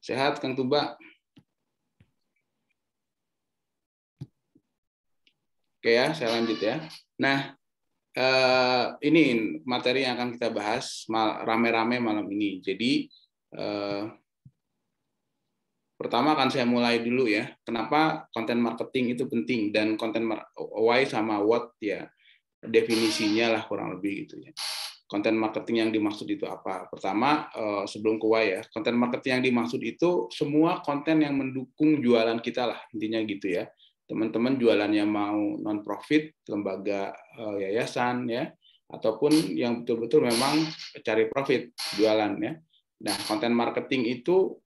Sehat, Kang Tuba? Oke ya, saya lanjut ya. Nah, ini materi yang akan kita bahas rame-rame malam ini. Jadi, pertama akan saya mulai dulu ya. Kenapa konten marketing itu penting dan konten why sama what ya definisinya lah kurang lebih gitu ya. Konten marketing yang dimaksud itu apa? Pertama, sebelum ke why ya, konten marketing yang dimaksud itu semua konten yang mendukung jualan kita lah, intinya gitu ya. Teman-teman jualannya mau non-profit, lembaga yayasan ya, ataupun yang betul-betul memang cari profit jualan ya. Nah, konten marketing itu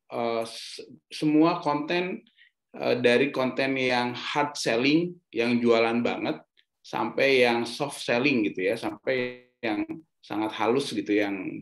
semua konten dari konten yang hard selling, yang jualan banget, sampai yang soft selling gitu ya, sampai yang sangat halus gitu, yang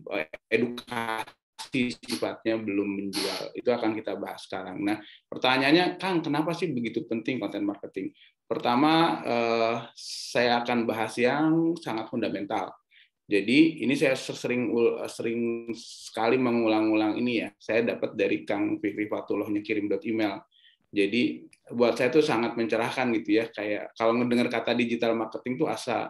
edukasi sifatnya belum menjual. Itu akan kita bahas sekarang. Nah, pertanyaannya, Kang, kenapa sih begitu penting konten marketing? Pertama, saya akan bahas yang sangat fundamental. Jadi ini saya sering sekali mengulang-ulang ini ya. Saya dapat dari Kang Fikri Fatullah nyekirim email. Jadi buat saya tuh sangat mencerahkan gitu ya. Kayak kalau mendengar kata digital marketing tuh asa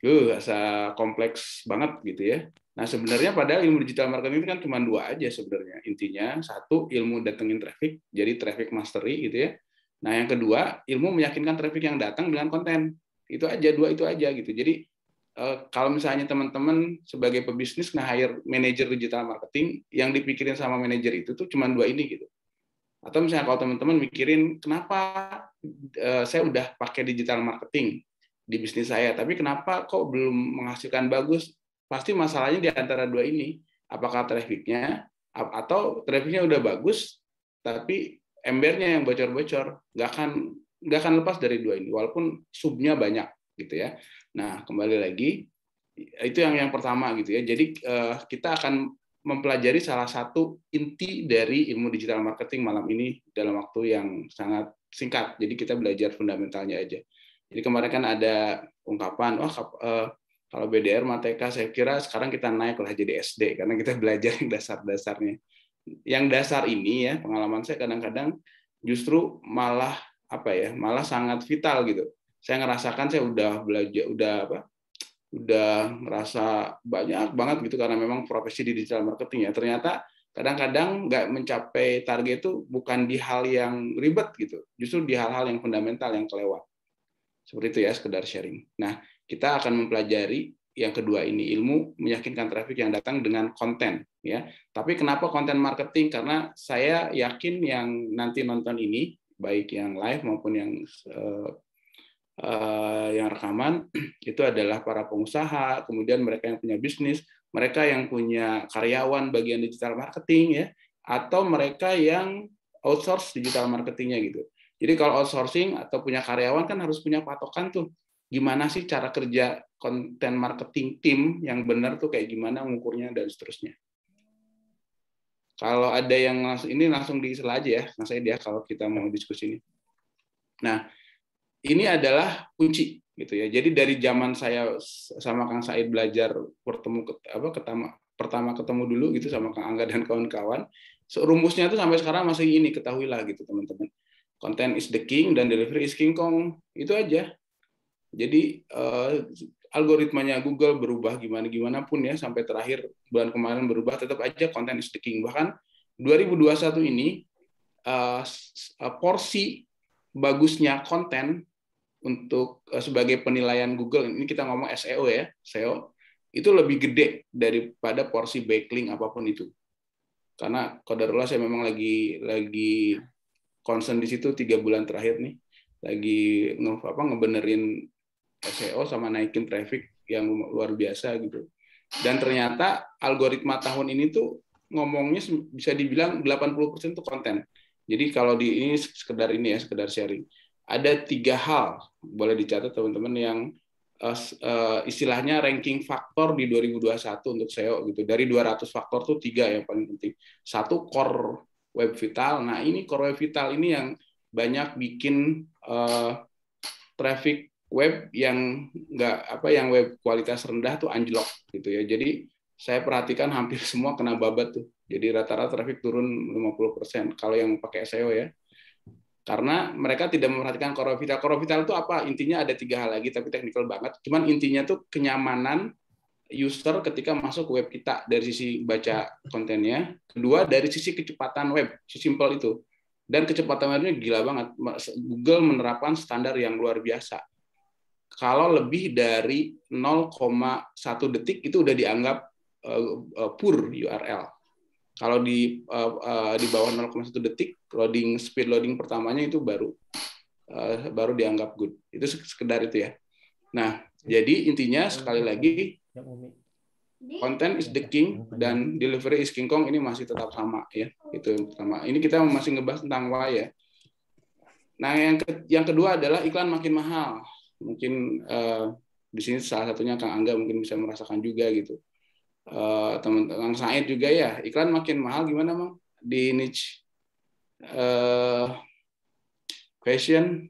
kompleks banget gitu ya. Nah sebenarnya padahal ilmu digital marketing itu kan cuma dua aja sebenarnya. Intinya satu, ilmu datengin traffic, jadi traffic mastery gitu ya. Nah yang kedua, ilmu meyakinkan traffic yang datang dengan konten. Itu aja, dua itu aja gitu. Jadi kalau misalnya teman-teman sebagai pebisnis nge-hire manajer digital marketing, yang dipikirin sama manajer itu tuh cuma dua ini gitu. Atau misalnya kalau teman-teman mikirin kenapa saya udah pakai digital marketing di bisnis saya, tapi kenapa kok belum menghasilkan bagus? Pasti masalahnya di antara dua ini. Apakah trafficnya, atau trafficnya udah bagus, tapi embernya yang bocor-bocor, nggak akan lepas dari dua ini, walaupun subnya banyak gitu ya. Nah, kembali lagi, itu yang pertama gitu ya. Jadi kita akan mempelajari salah satu inti dari ilmu digital marketing malam ini dalam waktu yang sangat singkat. Jadi kita belajar fundamentalnya aja. Jadi kemarin kan ada ungkapan, kalau BDR Mateka, saya kira sekarang kita naik lah jadi SD karena kita belajar yang dasar-dasarnya. Yang dasar ini ya, pengalaman saya kadang-kadang justru malah malah sangat vital gitu. Saya ngerasakan saya udah belajar, udah ngerasa banyak banget gitu karena memang profesi di digital marketing ya. Ternyata kadang-kadang nggak mencapai target itu bukan di hal yang ribet gitu, justru di hal-hal yang fundamental yang kelewat. Seperti itu ya, sekedar sharing. Nah, kita akan mempelajari yang kedua ini, ilmu meyakinkan traffic yang datang dengan konten ya. Tapi kenapa konten marketing? Karena saya yakin yang nanti nonton ini, baik yang live maupun yang rekaman, itu adalah para pengusaha, kemudian mereka yang punya bisnis, mereka yang punya karyawan bagian digital marketing ya, atau mereka yang outsource digital marketingnya gitu. Jadi kalau outsourcing atau punya karyawan kan harus punya patokan tuh, gimana sih cara kerja konten marketing tim yang benar tuh kayak gimana mengukurnya dan seterusnya. Kalau ada yang langsung di-slide aja ya, Mas Said ya, kalau kita mau diskusi ini. Nah, ini adalah kunci gitu ya. Jadi dari zaman saya sama Kang Said belajar pertama ketemu dulu gitu sama Kang Angga dan kawan-kawan, rumusnya itu sampai sekarang masih ini, ketahuilah gitu teman-teman. Content is the king dan delivery is king kong. Itu aja. Jadi algoritmanya Google berubah gimana pun ya, sampai terakhir bulan kemarin berubah, tetap aja content is the king. Bahkan 2021 ini porsi bagusnya konten untuk sebagai penilaian Google, ini kita ngomong SEO ya, SEO, itu lebih gede daripada porsi backlink apapun itu. Karena qadarullah saya memang lagi concern di situ 3 bulan terakhir nih, lagi ngebenerin SEO sama naikin traffic yang luar biasa gitu. Dan ternyata algoritma tahun ini tuh ngomongnya bisa dibilang 80% tuh konten. Jadi kalau ini sekedar sharing. Ada 3 hal boleh dicatat teman-teman yang istilahnya ranking faktor di 2021 untuk SEO gitu. Dari 200 faktor tuh 3 yang paling penting. Satu, core web vital. Nah, ini core web vital ini yang banyak bikin traffic web yang yang web kualitas rendah tuh anjlok gitu ya. Jadi saya perhatikan hampir semua kena babat tuh. Jadi rata-rata traffic turun 50% kalau yang pakai SEO ya. Karena mereka tidak memperhatikan core vital. Core vital itu apa? Intinya ada 3 hal lagi, tapi teknikal banget. Cuman intinya tuh kenyamanan user ketika masuk ke web kita dari sisi baca kontennya. Kedua, dari sisi kecepatan web. Sesimpel itu. Dan kecepatan webnya gila banget. Google menerapkan standar yang luar biasa. Kalau lebih dari 0,1 detik itu udah dianggap poor URL. Kalau di bawah 0,1 detik speed loading pertamanya itu baru dianggap good. Itu sekedar itu ya. Nah, jadi intinya sekali lagi content is the king dan delivery is king kong, ini masih tetap sama ya. Itu sama. Ini kita masih ngebahas tentang why ya. Nah, yang kedua adalah iklan makin mahal. Mungkin di sini salah satunya Kang Angga mungkin bisa merasakan juga gitu. Teman-teman Said juga ya, iklan makin mahal gimana Bang? Di niche fashion.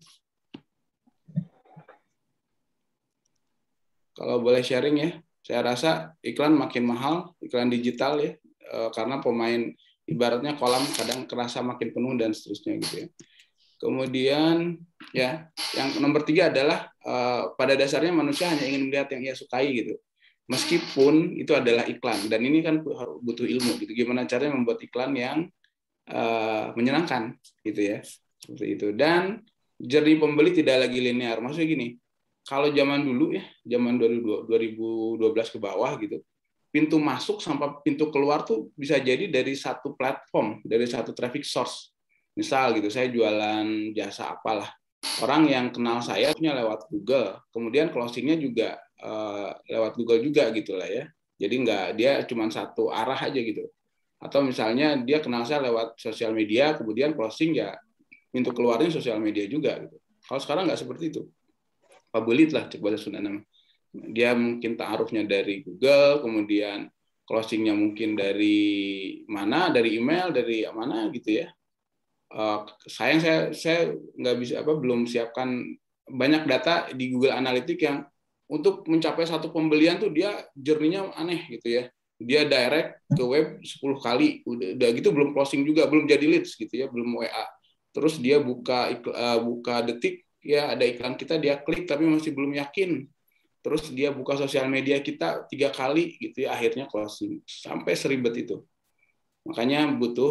Kalau boleh sharing ya, saya rasa iklan makin mahal, iklan digital ya, karena pemain ibaratnya kolam kadang kerasa makin penuh dan seterusnya gitu ya. Kemudian ya, yang nomor 3 adalah pada dasarnya manusia hanya ingin melihat yang ia sukai gitu. Meskipun itu adalah iklan, dan ini kan butuh ilmu gitu. Gimana caranya membuat iklan yang menyenangkan gitu ya, seperti itu. Dan journey pembeli tidak lagi linear. Maksudnya gini, kalau zaman dulu ya, zaman 2012 ke bawah gitu, pintu masuk sampai pintu keluar tuh bisa jadi dari satu platform, dari satu traffic source. Misal gitu, saya jualan jasa apalah. Orang yang kenal saya punya lewat Google, kemudian closingnya juga lewat Google juga gitulah ya. Jadi dia cuma satu arah aja gitu. Atau misalnya dia kenal saya lewat sosial media, kemudian closing ya pintu keluarnya sosial media juga gitu. Kalau sekarang nggak seperti itu. Pabelit lah cek bahasa Sunda nama. Dia mungkin ta'arufnya dari Google, kemudian closingnya mungkin dari mana, dari email, dari mana gitu ya. Sayang saya nggak bisa belum siapkan banyak data di Google Analytics yang untuk mencapai satu pembelian tuh dia journey-nya aneh gitu ya. Dia direct ke web 10 kali, udah gitu belum closing juga, belum jadi leads gitu ya, belum WA. Terus dia buka detik ya, ada iklan kita, dia klik tapi masih belum yakin. Terus dia buka sosial media kita 3 kali gitu ya, akhirnya closing. Sampai seribet itu. Makanya butuh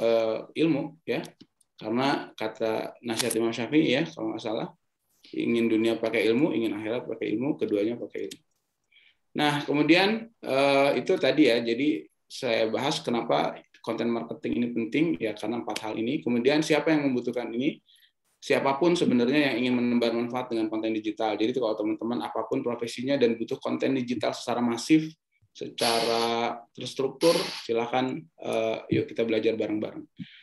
ilmu ya, karena kata nasihat Imam Syafi'i ya kalau nggak salah, ingin dunia pakai ilmu, ingin akhirat pakai ilmu, keduanya pakai ilmu. Nah kemudian itu tadi ya, jadi saya bahas kenapa konten marketing ini penting ya, karena 4 hal ini. Kemudian siapa yang membutuhkan ini? Siapapun sebenarnya yang ingin menebar manfaat dengan konten digital. Jadi kalau teman-teman apapun profesinya dan butuh konten digital secara masif, secara terstruktur, silakan yuk kita belajar bareng-bareng.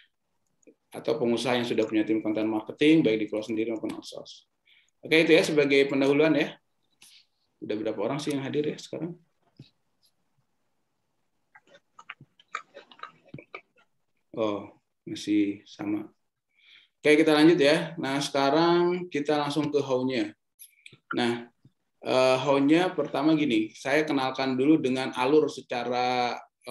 Atau pengusaha yang sudah punya tim konten marketing, baik di kelola sendiri maupun outsource. Oke, itu ya sebagai pendahuluan ya. Udah berapa orang sih yang hadir ya sekarang? Oh, masih sama. Oke, kita lanjut ya. Nah, sekarang kita langsung ke how-nya. Nah, how-nya pertama gini, saya kenalkan dulu dengan alur secara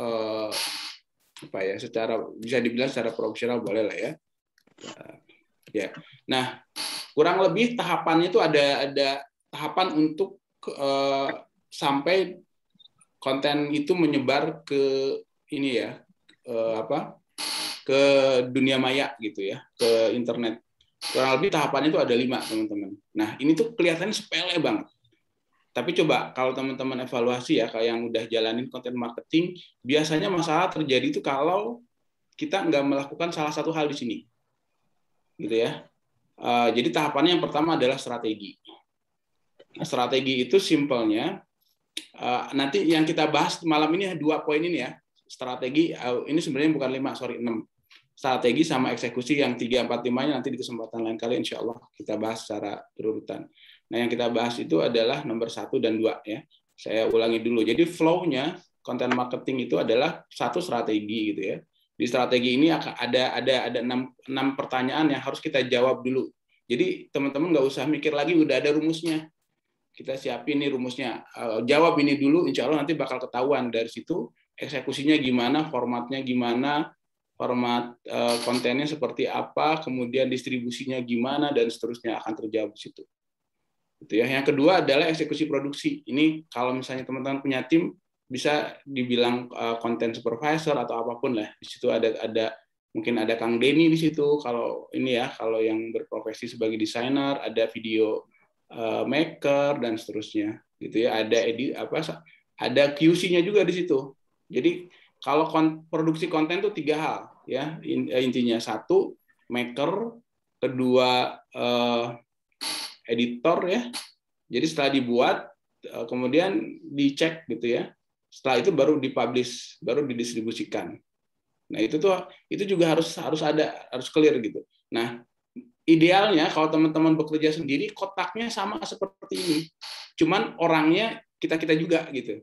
secara bisa dibilang secara profesional boleh lah ya. Ya. Nah, kurang lebih tahapannya itu ada tahapan untuk sampai konten itu menyebar ke ini ya, ke dunia maya gitu ya, ke internet. Kurang lebih tahapannya itu ada 5, teman-teman. Nah, ini tuh kelihatannya sepele banget. Tapi coba kalau teman-teman evaluasi ya, kalau yang udah jalanin konten marketing, biasanya masalah terjadi itu kalau kita nggak melakukan salah satu hal di sini, gitu ya. Jadi tahapannya yang pertama adalah strategi. Nah, strategi itu simpelnya, nanti yang kita bahas malam ini 2 poin ini ya. Strategi ini sebenarnya bukan 6. Strategi sama eksekusi yang 3, 4, 5-nya nanti di kesempatan lain kali insya Allah kita bahas secara berurutan. Nah, yang kita bahas itu adalah nomor 1 dan 2 ya. Saya ulangi dulu. Jadi flow-nya konten marketing itu adalah 1 strategi gitu ya. Di strategi ini ada 6 pertanyaan yang harus kita jawab dulu. Jadi teman-teman nggak usah mikir lagi, udah ada rumusnya. Kita siapin nih rumusnya. Jawab ini dulu, insya Allah nanti bakal ketahuan dari situ. eksekusinya gimana, formatnya gimana, format kontennya seperti apa, kemudian distribusinya gimana, dan seterusnya akan terjawab di situ. Gitu ya. Yang kedua adalah eksekusi produksi. Ini kalau misalnya teman-teman punya tim, bisa dibilang content supervisor atau apapun lah. Di situ ada mungkin ada Kang Denny di situ. Kalau ini ya, kalau yang berprofesi sebagai desainer, ada video maker dan seterusnya. Gitu ya. Ada ada QC-nya juga di situ. Jadi kalau produksi konten itu 3 hal ya intinya. 1, maker, kedua editor ya. Jadi setelah dibuat kemudian dicek gitu ya. Setelah itu baru dipublish, baru didistribusikan. Nah, itu juga harus clear gitu. Nah, idealnya kalau teman-teman bekerja sendiri kotaknya sama seperti ini. Cuman orangnya kita juga gitu.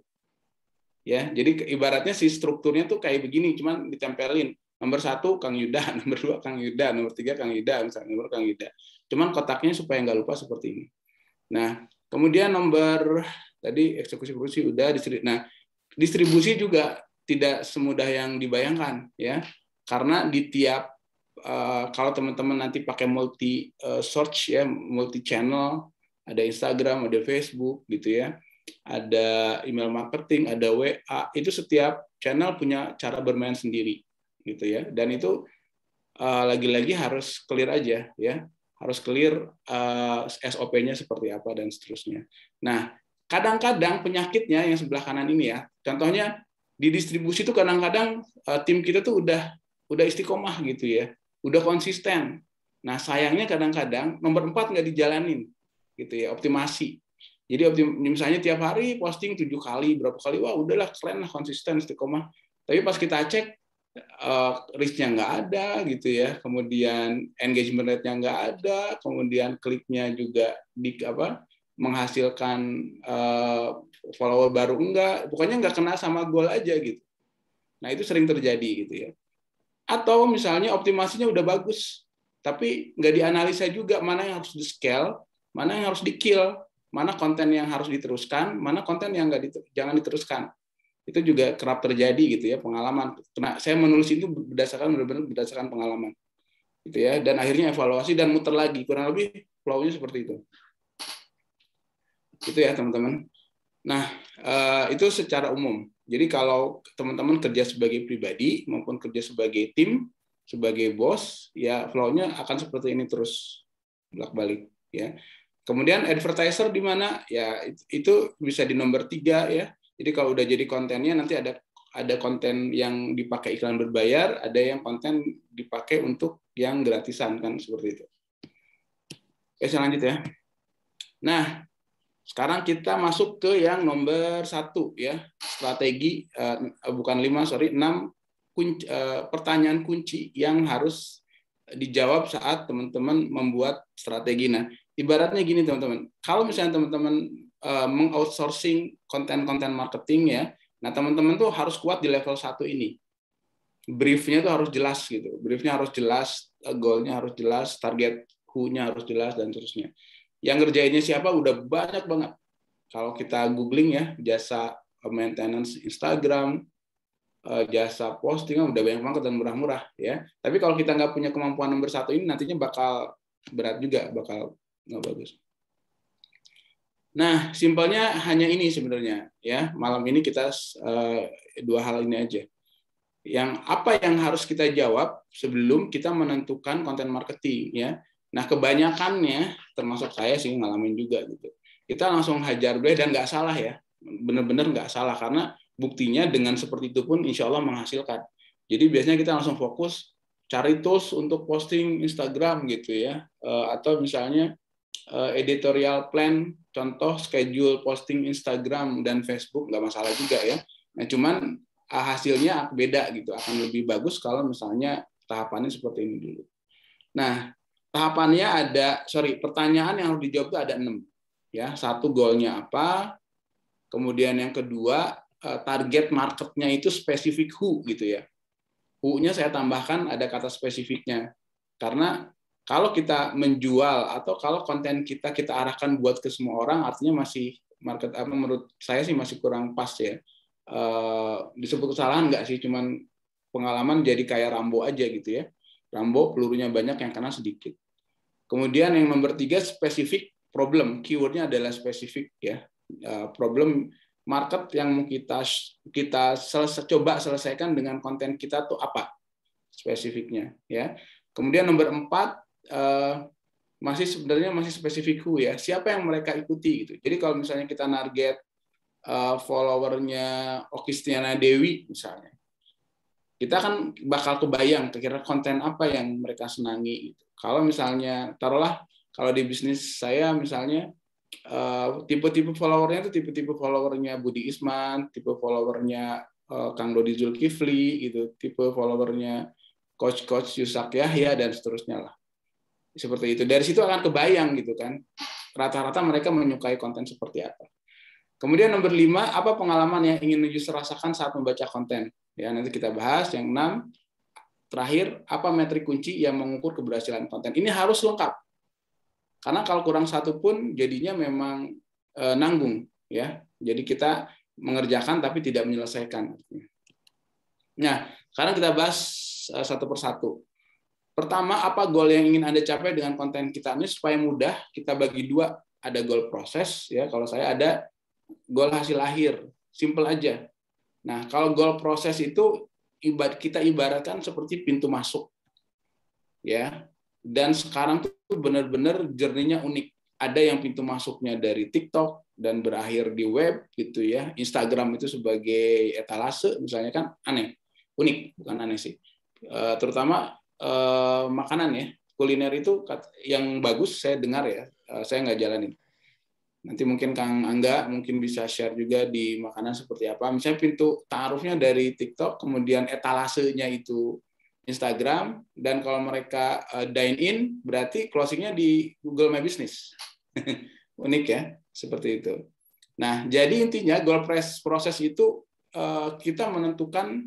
Ya, jadi ibaratnya si strukturnya tuh kayak begini, cuman ditempelin. Nomor 1 Kang Yuda, nomor 2 Kang Yuda, nomor 3 Kang Yuda, misalnya nomor Kang Yuda. Cuman kotaknya supaya nggak lupa seperti ini. Nah, kemudian nomor tadi eksekusi produksi udah distribusi. Nah, distribusi juga tidak semudah yang dibayangkan ya. Karena di tiap kalau teman-teman nanti pakai multi search ya, multi channel, ada Instagram, ada Facebook gitu ya. Ada email marketing, ada WA, itu setiap channel punya cara bermain sendiri gitu ya. Dan itu lagi-lagi harus clear aja ya. Harus clear SOP-nya seperti apa dan seterusnya. Nah, kadang-kadang penyakitnya yang sebelah kanan ini ya. Contohnya di distribusi itu kadang-kadang tim kita tuh udah istiqomah gitu ya. Udah konsisten. Nah, sayangnya kadang-kadang nomor 4 nggak dijalanin gitu ya, optimasi. Jadi misalnya tiap hari posting 7 kali, berapa kali, wah udahlah keren lah, konsisten, istiqomah. Tapi pas kita cek reach-nya nggak ada gitu ya, kemudian engagement rate-nya nggak ada, kemudian kliknya juga menghasilkan follower baru enggak, pokoknya nggak kena sama goal aja gitu. Nah itu sering terjadi gitu ya. Atau misalnya optimasinya udah bagus, tapi nggak dianalisa juga mana yang harus di-scale, mana yang harus di-kill, mana konten yang harus diteruskan, mana konten yang jangan diteruskan. Itu juga kerap terjadi gitu ya, pengalaman. Nah, saya menulis itu benar-benar berdasarkan pengalaman. Gitu ya, dan akhirnya evaluasi dan muter lagi. Kurang lebih flow-nya seperti itu. Itu ya, teman-teman. Nah, itu secara umum. Jadi kalau teman-teman kerja sebagai pribadi maupun kerja sebagai tim, sebagai bos, ya flow-nya akan seperti ini terus bolak-balik ya. Kemudian advertiser di mana? Ya itu bisa di nomor 3 ya. Jadi kalau udah jadi kontennya nanti ada konten yang dipakai iklan berbayar, ada yang konten dipakai untuk yang gratisan kan seperti itu. Oke, selanjutnya ya. Nah, sekarang kita masuk ke yang nomor 1 ya, strategi bukan 6 pertanyaan kunci yang harus dijawab saat teman-teman membuat strategi. Nah, ibaratnya gini teman-teman, kalau misalnya teman-teman mengoutsourcing konten-konten marketing ya, nah teman-teman tuh harus kuat di level 1 ini. Briefnya tuh harus jelas gitu, briefnya harus jelas, goalnya harus jelas, target who-nya harus jelas dan seterusnya. Yang ngerjainnya siapa udah banyak banget. Kalau kita googling ya, jasa maintenance Instagram, jasa posting udah banyak banget dan murah-murah ya. Tapi kalau kita nggak punya kemampuan nomor 1 ini, nantinya bakal berat juga, bakal nggak bagus. Nah, simpelnya hanya ini sebenarnya ya. Malam ini kita 2 hal ini aja. Apa yang harus kita jawab sebelum kita menentukan konten marketing ya. Nah, kebanyakannya termasuk saya sih ngalamin juga gitu. Kita langsung hajar bleh dan nggak salah ya. Benar-benar nggak salah karena buktinya dengan seperti itu pun insya Allah menghasilkan. Jadi biasanya kita langsung fokus cari tools untuk posting Instagram gitu ya. Atau misalnya editorial plan, contoh schedule posting Instagram dan Facebook nggak masalah juga ya. Nah, cuman hasilnya beda gitu, akan lebih bagus kalau misalnya tahapannya seperti ini dulu. Nah, tahapannya pertanyaan yang harus dijawab itu ada 6. Ya, 1 goalnya apa, kemudian yang kedua target marketnya itu spesifik who gitu ya. Who-nya saya tambahkan ada kata spesifiknya. Karena kalau kita menjual atau kalau konten kita arahkan buat ke semua orang, artinya masih menurut saya sih masih kurang pas ya. disebut kesalahan nggak sih, cuman pengalaman jadi kayak Rambo aja gitu ya. Rambo pelurunya banyak, yang kena sedikit. Kemudian yang nomor 3, spesifik problem. Keywordnya adalah spesifik ya. Problem market yang mau kita coba selesaikan dengan konten kita tuh apa spesifiknya ya. Kemudian nomor 4, sebenarnya masih spesifik who ya. Siapa yang mereka ikuti gitu. Jadi kalau misalnya kita target followernya Okistiana Dewi misalnya, kita kan bakal kebayang kira-kira konten apa yang mereka senangi gitu. Kalau misalnya taruhlah kalau di bisnis saya misalnya tipe-tipe followernya itu tipe-tipe followernya Budi Isman, tipe followernya Kang Dodi Zulkifli gitu, tipe followernya coach Yusak Yahya dan seterusnya lah. Seperti itu. Dari situ akan kebayang gitu kan. Rata-rata mereka menyukai konten seperti apa. Kemudian nomor 5, apa pengalaman yang ingin user rasakan saat membaca konten? Ya, nanti kita bahas. Yang 6, terakhir, apa metrik kunci yang mengukur keberhasilan konten? Ini harus lengkap. Karena kalau kurang satu pun jadinya memang nanggung ya. Jadi kita mengerjakan tapi tidak menyelesaikan. Nah, sekarang kita bahas satu persatu. Pertama, apa goal yang ingin Anda capai dengan konten kita ini supaya mudah? Kita bagi 2, ada goal proses ya. Kalau saya ada goal hasil akhir, simple aja. Nah, kalau goal proses itu kita ibaratkan seperti pintu masuk. Ya. Dan sekarang tuh benar-benar journey-nya unik. Ada yang pintu masuknya dari TikTok dan berakhir di web gitu ya. Instagram itu sebagai etalase misalnya kan aneh. Unik, bukan aneh sih. Terutama makanan ya, kuliner itu yang bagus saya dengar ya, saya nggak jalanin. Nanti mungkin Kang Angga mungkin bisa share juga di makanan seperti apa. Misalnya pintu taarufnya dari TikTok, kemudian etalasenya itu Instagram, dan kalau mereka dine in berarti closingnya di Google My Business. Unik ya, seperti itu. Nah, jadi intinya goal proses itu kita menentukan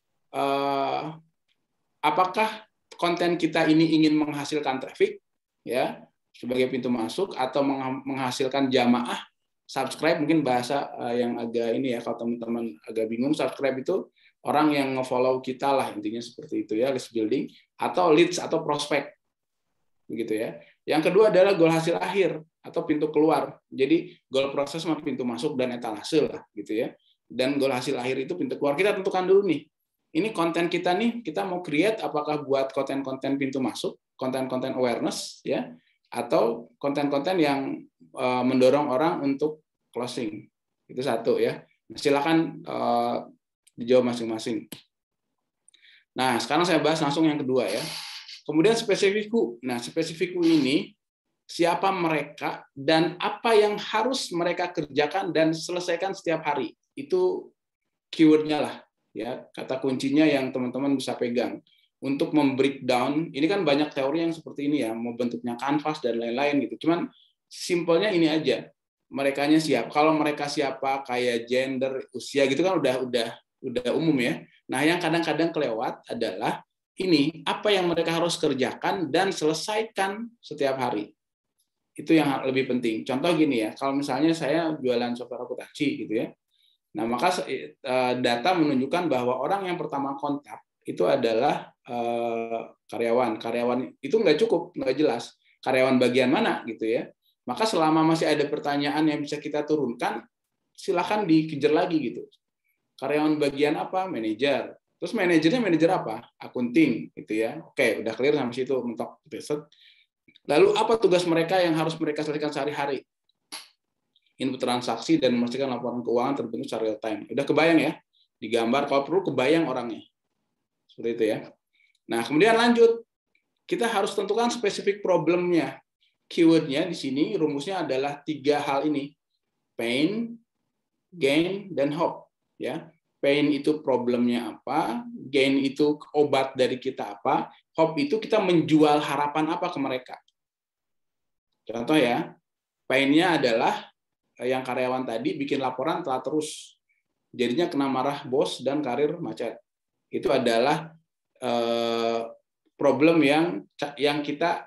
apakah konten kita ini ingin menghasilkan traffic ya sebagai pintu masuk atau menghasilkan jamaah subscribe, mungkin bahasa yang agak ini ya, kalau teman-teman agak bingung, subscribe itu orang yang nge-follow kita lah, intinya seperti itu ya, list building atau leads atau prospek begitu ya. Yang kedua adalah goal hasil akhir atau pintu keluar. Jadi goal proses sama pintu masuk dan etalase lah gitu ya. Dan goal hasil akhir itu pintu keluar. Kita tentukan dulu nih. Ini konten kita nih, kita mau create apakah buat konten-konten pintu masuk, konten-konten awareness ya, atau konten-konten yang mendorong orang untuk closing. Itu satu ya. Silakan dijawab masing-masing. Nah, sekarang saya bahas langsung yang kedua ya. Kemudian spesifik who. Nah, spesifik who ini siapa mereka dan apa yang harus mereka kerjakan dan selesaikan setiap hari. Itu keywordnya lah. Ya, kata kuncinya yang teman-teman bisa pegang untuk membreakdown. Ini kan banyak teori yang seperti ini ya, mau bentuknya kanvas dan lain-lain gitu. Cuman simpelnya ini aja, merekanya siap. Kalau mereka siapa, kayak gender, usia gitu kan udah umum ya. Nah, yang kadang-kadang kelewat adalah ini apa yang mereka harus kerjakan dan selesaikan setiap hari. Itu yang lebih penting. Contoh gini ya, kalau misalnya saya jualan software akuntansi gitu ya. Nah, maka data menunjukkan bahwa orang yang pertama kontak itu adalah karyawan. Karyawan itu nggak cukup, nggak jelas. Karyawan bagian mana gitu ya. Maka selama masih ada pertanyaan yang bisa kita turunkan, silakan dikejar lagi gitu. Karyawan bagian apa? Manajer. Terus manajernya manajer apa? Akunting gitu ya. Oke, udah clear sampai situ, mentok. Lalu apa tugas mereka yang harus mereka selesaikan sehari-hari? Input transaksi dan memastikan laporan keuangan terbentuk secara real time. Udah kebayang ya? Digambar, kalau perlu kebayang orangnya. Seperti itu ya. Nah, kemudian lanjut. Kita harus tentukan spesifik problemnya. Keywordnya di sini rumusnya adalah 3 hal ini. Pain, gain, dan hope. Ya. Pain itu problemnya apa, gain itu obat dari kita apa, hope itu kita menjual harapan apa ke mereka. Contoh ya, painnya adalah yang karyawan tadi bikin laporan telat terus, jadinya kena marah bos dan karir macet. Itu adalah problem yang kita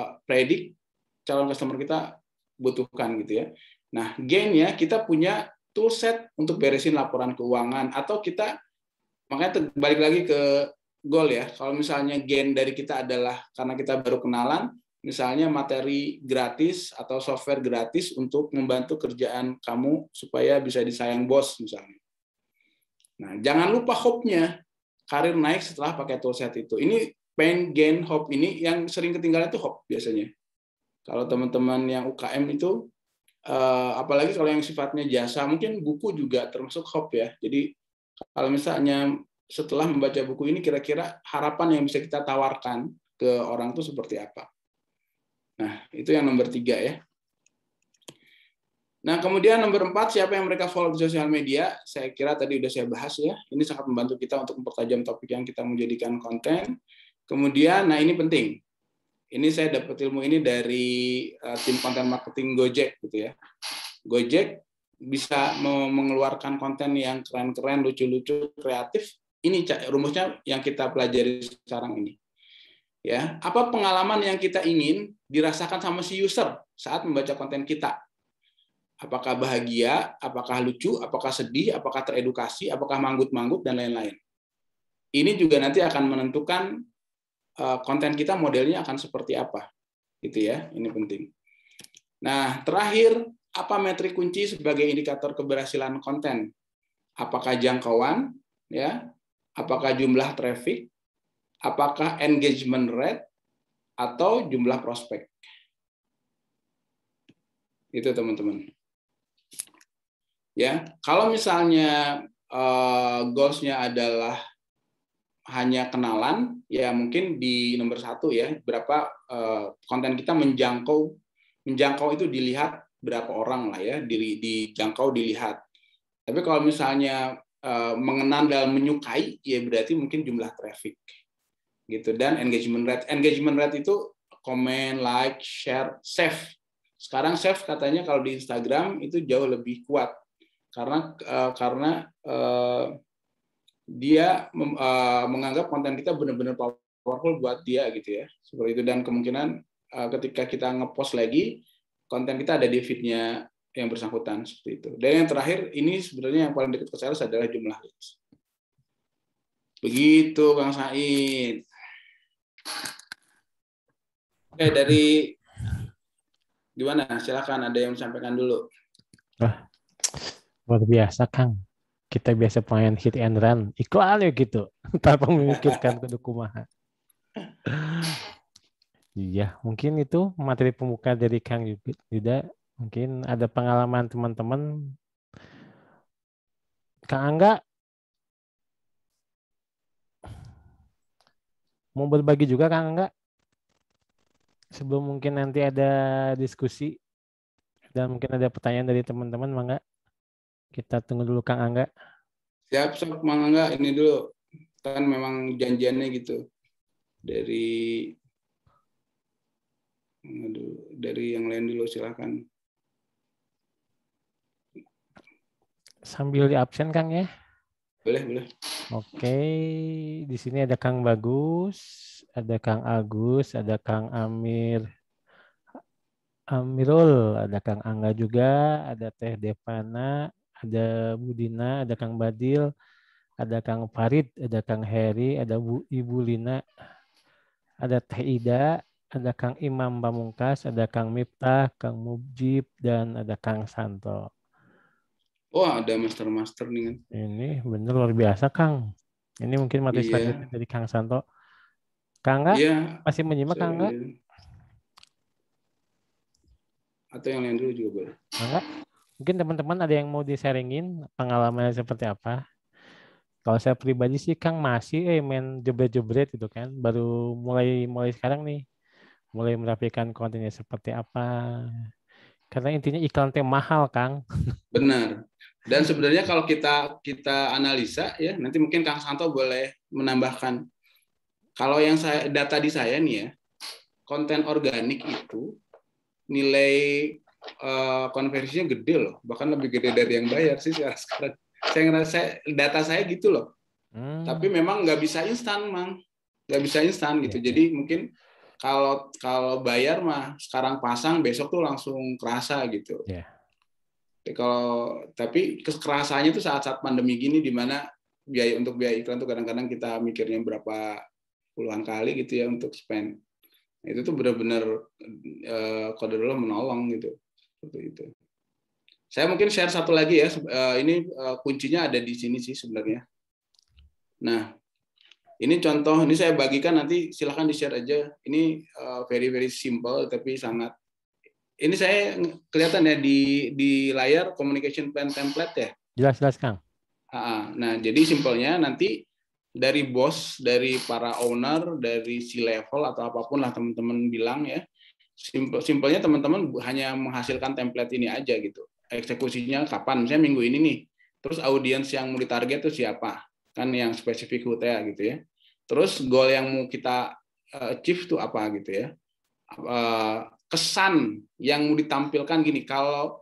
predik calon customer kita butuhkan gitu ya. Nah, gain-nya kita punya toolset untuk beresin laporan keuangan, atau kita makanya balik lagi ke goal ya. Kalau misalnya gain dari kita adalah karena kita baru kenalan, misalnya materi gratis atau software gratis untuk membantu kerjaan kamu supaya bisa disayang bos misalnya. Nah, jangan lupa hope-nya, karir naik setelah pakai toolset itu. Ini pain, gain, hope ini yang sering ketinggalan itu hope biasanya. Kalau teman-teman yang UKM itu, apalagi kalau yang sifatnya jasa, mungkin buku juga termasuk hope ya. Jadi kalau misalnya setelah membaca buku ini, kira-kira harapan yang bisa kita tawarkan ke orang itu seperti apa. Nah, itu yang nomor 3 ya. Nah, kemudian nomor 4, siapa yang mereka follow di sosial media? Saya kira tadi sudah saya bahas ya. Ini sangat membantu kita untuk mempertajam topik yang kita mau jadikan konten. Kemudian, nah ini penting. Ini saya dapat ilmu ini dari tim konten marketing Gojek gitu ya. Gojek bisa mengeluarkan konten yang keren-keren, lucu-lucu, kreatif. Ini rumusnya yang kita pelajari sekarang ini. Ya, apa pengalaman yang kita ingin dirasakan sama si user saat membaca konten kita? Apakah bahagia, apakah lucu, apakah sedih, apakah teredukasi, apakah manggut-manggut dan lain-lain. Ini juga nanti akan menentukan konten kita modelnya akan seperti apa, gitu ya. Ini penting. Nah, terakhir, apa metrik kunci sebagai indikator keberhasilan konten? Apakah jangkauan, ya? Apakah jumlah traffic? Apakah engagement rate? Atau jumlah prospek? Itu teman-teman. Ya, kalau misalnya goals-nya adalah hanya kenalan, ya mungkin di nomor 1 ya, berapa konten kita menjangkau itu dilihat berapa orang lah ya, dijangkau dilihat. Tapi kalau misalnya mengenal dan menyukai, ya berarti mungkin jumlah traffic gitu. Dan engagement rate itu komen, like, share, save. Sekarang save katanya kalau di Instagram itu jauh lebih kuat karena dia menganggap konten kita benar-benar powerful buat dia gitu ya, seperti itu. Dan kemungkinan ketika kita ngepost lagi, konten kita ada di feed-nya yang bersangkutan, seperti itu. Dan yang terakhir, ini sebenarnya yang paling dekat ke sales adalah jumlah leads. Begitu Kang Said. Oke, dari gimana? Silakan, ada yang sampaikan dulu. Luar biasa, Kang. Kita biasa main hit and run, iklan ya gitu, tanpa memikirkan kudu kumaha. Iya, mungkin itu materi pembuka dari Kang Yuda. Mungkin ada pengalaman teman-teman. Kang Angga, mau berbagi juga Kang Angga? Sebelum mungkin nanti ada diskusi dan mungkin ada pertanyaan dari teman-teman, Mangga. Kita tunggu dulu Kang Angga. Siap, Mang Angga, ini dulu. Kan memang janjiannya gitu. Dari yang lain dulu, silakan. Sambil di absen Kang ya. Boleh. Oke, di sini ada Kang Bagus, ada Kang Agus, ada Kang Amirul, ada Kang Angga juga, ada Teh Devana, ada Budina, ada Kang Badil, ada Kang Farid, ada Kang Heri, ada Ibu Lina, ada Teh Ida, ada Kang Imam Pamungkas, ada Kang Miftah, Kang Mujib, dan ada Kang Santo. Wah, ada master nih kan. Ini bener luar biasa, Kang. Ini mungkin materi selanjutnya dari Kang Santo. Kang Angga, masih menyimak Kang Angga? Atau yang lain dulu juga boleh. Angga, mungkin teman-teman ada yang mau di-sharingin pengalamannya seperti apa? Kalau saya pribadi sih Kang masih main jebret-jebret gitu kan. Baru mulai sekarang nih. Mulai merapikan kontennya seperti apa. Karena intinya iklan teh mahal, Kang. Benar. Dan sebenarnya kalau kita analisa ya, nanti mungkin Kang Santo boleh menambahkan. Kalau yang data di saya nih ya, konten organik itu nilai konversinya gede loh, bahkan lebih gede dari yang bayar sih sekarang. Saya ngerasa data saya gitu loh. Tapi memang nggak bisa instan, Mang. Nggak bisa instan gitu. Jadi mungkin kalau bayar mah sekarang pasang, besok tuh langsung kerasa gitu. Tapi kekerasannya itu saat-saat pandemi gini, di mana biaya iklan tuh kadang-kadang kita mikirnya berapa puluhan kali gitu ya untuk spend. Itu tuh benar-benar Qadarullah menolong gitu. Seperti itu. Saya mungkin share satu lagi ya. Ini kuncinya ada di sini sih sebenarnya. Nah, ini contoh, ini saya bagikan, nanti silahkan di-share aja. Ini very very simple tapi sangat. Ini saya kelihatan ya di layar communication plan template ya. Jelas Kang. Nah, jadi simpelnya nanti dari bos, dari para owner, dari C-level atau apapun lah teman-teman bilang ya. Simpelnya teman-teman hanya menghasilkan template ini aja gitu. Eksekusinya kapan? Misalnya minggu ini nih. Terus audiens yang mau ditarget itu siapa? Kan yang spesifik HUTA gitu ya. Terus goal yang mau kita achieve itu apa gitu ya. Kesan yang mau ditampilkan gini, kalau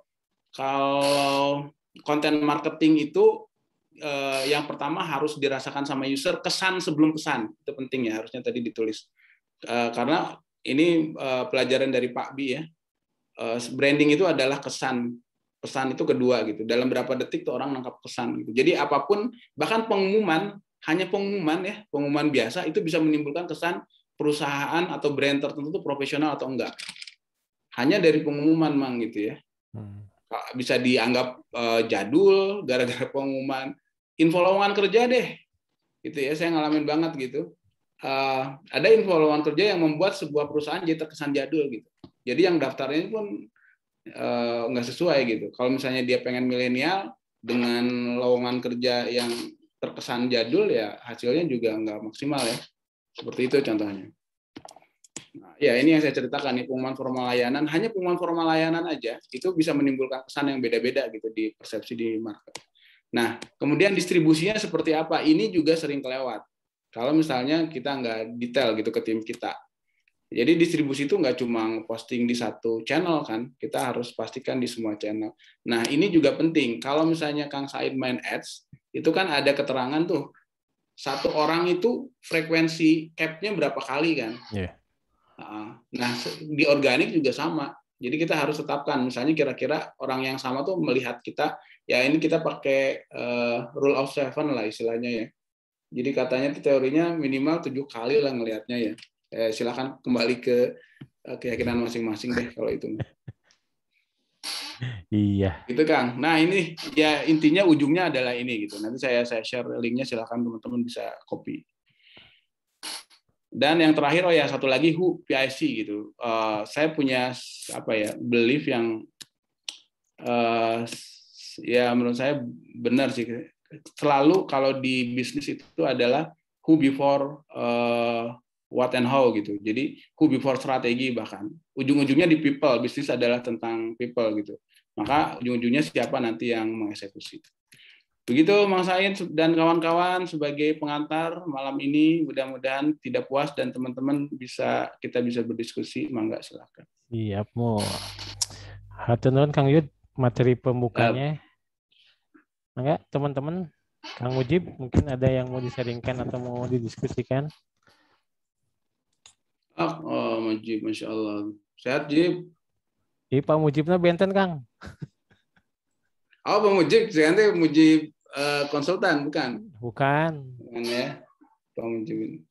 konten marketing itu yang pertama harus dirasakan sama user, kesan sebelum pesan, itu penting ya, harusnya tadi ditulis. Karena ini pelajaran dari Pak Bi ya, branding itu adalah kesan itu kedua gitu, dalam berapa detik tuh orang nangkap kesan gitu. Jadi apapun, bahkan pengumuman, hanya pengumuman ya, pengumuman biasa itu bisa menimbulkan kesan perusahaan atau brand tertentu itu profesional atau enggak, hanya dari pengumuman Mang gitu ya. Bisa dianggap jadul gara-gara pengumuman. Info lowongan kerja deh, gitu ya, saya ngalamin banget gitu. Ada info lowongan kerja yang membuat sebuah perusahaan jadi terkesan jadul gitu. Jadi yang daftarnya pun nggak sesuai gitu. Kalau misalnya dia pengen milenial dengan lowongan kerja yang terkesan jadul, ya hasilnya juga nggak maksimal ya. Seperti itu contohnya. Nah, ya ini yang saya ceritakan nih, pengumuman formal layanan, hanya pengumuman formal layanan aja itu bisa menimbulkan kesan yang beda-beda gitu di persepsi di market. Nah, kemudian distribusinya seperti apa? Ini juga sering kelewat. Kalau misalnya kita nggak detail gitu ke tim kita. Jadi distribusi itu nggak cuma posting di satu channel kan, kita harus pastikan di semua channel. Nah, ini juga penting. Kalau misalnya Kang Said main ads, itu kan ada keterangan tuh, satu orang itu frekuensi cap-nya berapa kali kan. Yeah. Nah, di organik juga sama. Jadi kita harus tetapkan, misalnya kira-kira orang yang sama tuh melihat kita, ya ini kita pakai rule of seven lah istilahnya ya. Jadi katanya itu teorinya minimal 7 kali lah ngelihatnya ya. Silakan kembali ke keyakinan masing-masing deh kalau itu. Iya. Gitu Kang. Nah ini ya intinya ujungnya adalah ini gitu. Nanti saya share linknya, silakan teman-teman bisa copy. Dan yang terakhir, oh ya satu lagi PIC gitu. Saya punya belief yang ya menurut saya benar sih. Selalu kalau di bisnis itu adalah who before what and how gitu. Jadi who before strategi, bahkan ujung-ujungnya di people. Bisnis adalah tentang people gitu. Maka ujung-ujungnya siapa nanti yang mengeksekusi. Begitu Mang Said dan kawan-kawan sebagai pengantar malam ini, mudah-mudahan tidak puas dan teman-teman kita bisa berdiskusi, mangga silakan. Iya, mau. Hatur nuhun Kang Yud, materi pembukanya. Mangga teman-teman, Kang Mujib mungkin ada yang mau disaringkan atau mau didiskusikan. Oh, Mujib, Masya Allah. Sehat, Jib? Iya, Pak Mujibnya benten, Kang. Oh, Pak Mujib, nanti Mujib konsultan, bukan? Bukan. Bukan ya, Pak Mujib.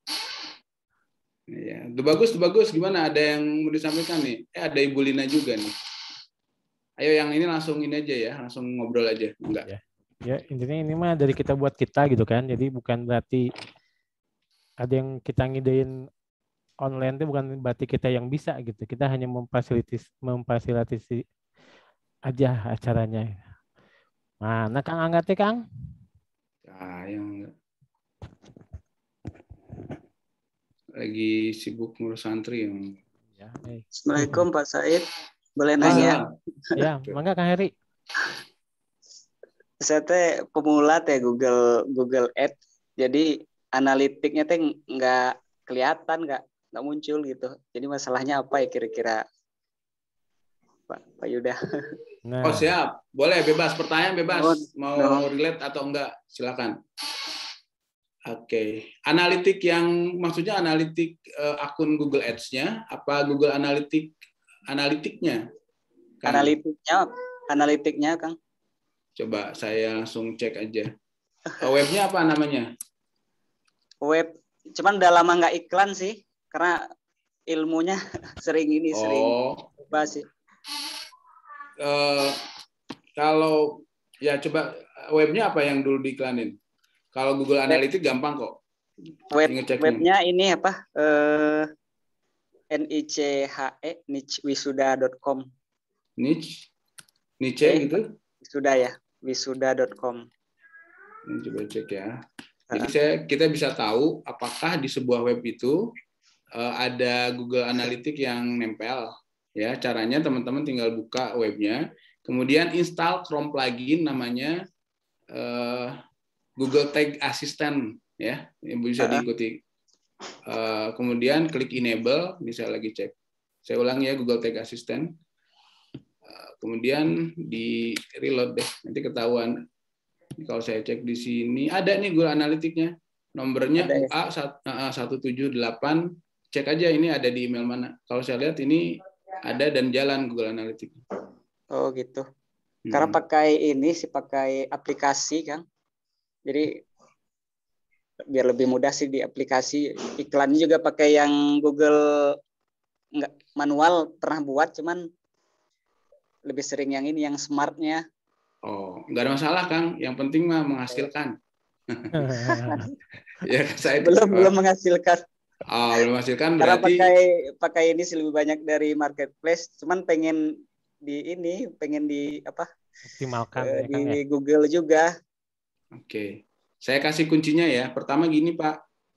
Ya, itu bagus. Gimana? Ada yang mau disampaikan nih? Ada Ibu Lina juga nih. Ayo yang ini langsung ini aja ya, langsung ngobrol aja. Enggak. Ya, intinya ini mah dari kita buat kita gitu kan. Jadi bukan berarti ada yang kita ngidein online itu bukan berarti kita yang bisa gitu. Kita hanya memfasilitasi aja acaranya. Mana Kang Anggatnya, Kang? Yang lagi sibuk ngurus santri yang. Assalamualaikum Pak Said. Boleh nanya? Ya, mangga Kang Heri. Saya teh pemula teh Google Ads. Jadi analitiknya teh nggak kelihatan, nggak muncul gitu. Jadi masalahnya apa ya kira-kira Pak Yuda? Nah. Oh siap, boleh bebas, pertanyaan bebas, mau relate atau enggak silakan. Oke. Analitik yang maksudnya analitik akun Google Ads-nya apa Google analitiknya? Analitiknya analitiknya, Kang? Coba saya langsung cek aja. Webnya apa namanya? Web, cuman udah lama nggak iklan sih, karena ilmunya sering lupa sih. Kalau ya coba webnya apa yang dulu diiklanin? Kalau Google Analytics gampang kok. Webnya ini apa? nichewisuda.com. Niche gitu? Wisuda ya, wisuda.com. Ini coba cek ya. Jadi kita bisa tahu apakah di sebuah web itu ada Google Analytics yang nempel. Ya, caranya teman-teman tinggal buka webnya, kemudian install Chrome plugin namanya Google Tag Assistant, ya, ini bisa diikuti. Kemudian klik enable, ini saya lagi cek. Saya ulang ya, Google Tag Assistant. Kemudian di reload deh, nanti ketahuan. Kalau saya cek di sini ada nih Google Analytics-nya. Nomornya UA178. Cek aja ini ada di email mana. Kalau saya lihat ini ada dan jalan Google Analytics. Oh gitu. Karena pakai aplikasi, Kang. Jadi biar lebih mudah sih di aplikasi. Iklannya juga pakai yang Google nggak manual pernah buat, cuman lebih sering yang ini, yang smartnya. Oh, nggak ada masalah, Kang. Yang penting mah menghasilkan. Ya, saya belum menghasilkan. Oh, belum menghasilkan karena berarti. pakai ini sih lebih banyak dari marketplace. Cuman pengen di optimalkan di Google juga. Oke, saya kasih kuncinya ya. Pertama gini Pak,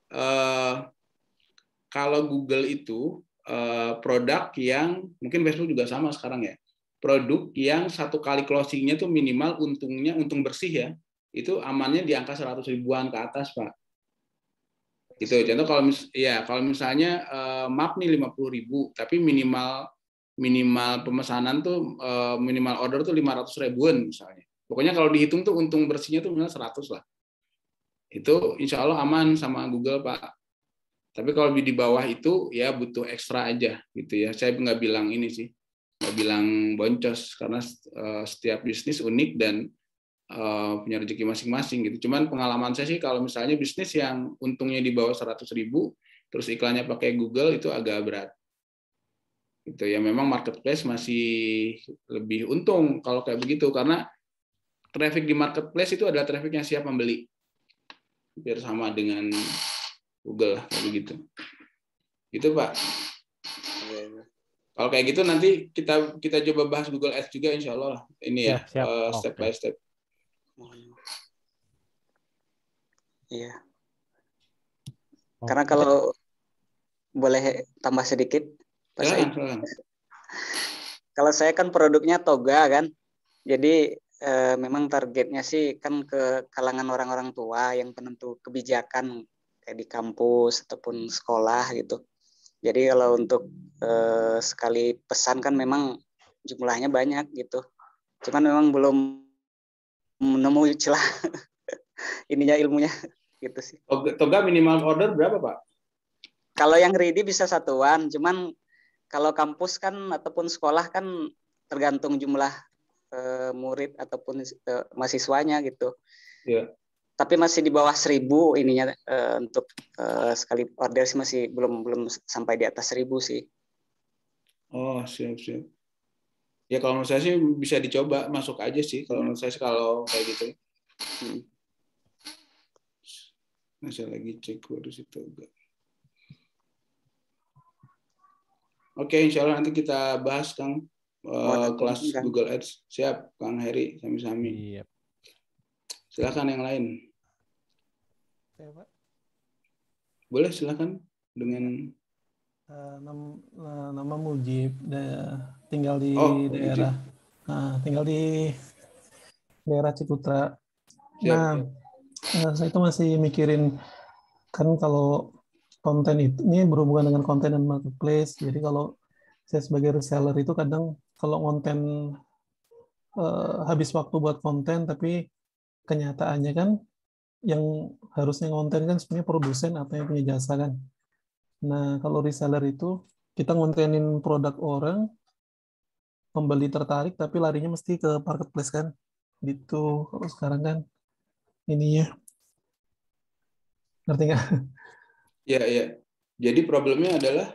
kalau Google itu produk yang mungkin Facebook juga sama sekarang ya. Produk yang satu kali closingnya tuh minimal untung bersih ya, itu amannya di angka 100 ribuan ke atas Pak. Gitu. Contoh kalau misalnya map nih 50.000, tapi minimal pemesanan tuh minimal order tuh 500 ribuan misalnya. Pokoknya kalau dihitung tuh untung bersihnya tuh minimal 100 lah. Itu insya Allah aman sama Google Pak. Tapi kalau di bawah itu ya butuh ekstra aja gitu ya. Saya nggak bilang ini sih, nggak bilang boncos karena setiap bisnis unik dan punya rezeki masing-masing gitu. Cuman pengalaman saya sih kalau misalnya bisnis yang untungnya di bawah 100.000 terus iklannya pakai Google itu agak berat. Gitu ya, memang marketplace masih lebih untung kalau kayak begitu karena traffic di marketplace itu adalah traffic yang siap membeli. Biar sama dengan Google kayak begitu. Gitu Pak. Kalau kayak gitu nanti kita coba bahas Google Ads juga insya Allah ini ya, step by step. Iya. Karena kalau boleh tambah sedikit, Pak Said. Kalau saya kan produknya toga kan, jadi memang targetnya sih kan ke kalangan orang-orang tua yang penentu kebijakan kayak di kampus ataupun sekolah gitu. Jadi kalau untuk sekali pesan kan memang jumlahnya banyak gitu. Cuman memang belum nemu celah ininya ilmunya gitu sih. Toga minimal order berapa Pak? Kalau yang ready bisa satuan, cuman kalau kampus kan ataupun sekolah kan tergantung jumlah murid ataupun mahasiswanya gitu. Yeah. Tapi masih di bawah 1.000 ininya untuk sekali order sih masih belum sampai di atas 1.000 sih. Oh siap. Ya kalau menurut saya sih bisa dicoba masuk aja sih kalau menurut saya kalau kayak gitu. Nah, saya lagi cek harus itu enggak. Oke, insya Allah nanti kita bahas Kang kelas Google Ads. Siap, Kang Heri, sami-sami. Yep. Silakan yang lain. Boleh silakan dengan nama Mujib, tinggal di tinggal di daerah Ciputra. Siap. Saya itu masih mikirin kan kalau konten ini berhubungan dengan konten dan marketplace. Jadi kalau saya sebagai reseller itu kadang kalau konten habis waktu buat konten, tapi kenyataannya kan yang harusnya konten kan sebenarnya produsen atau yang punya jasa kan. Nah kalau reseller itu kita ngontenin produk orang, pembeli tertarik tapi larinya mesti ke marketplace kan. Gitu. Kalau sekarang kan ininya. Ngerti nggak? Ya, ya. Jadi problemnya adalah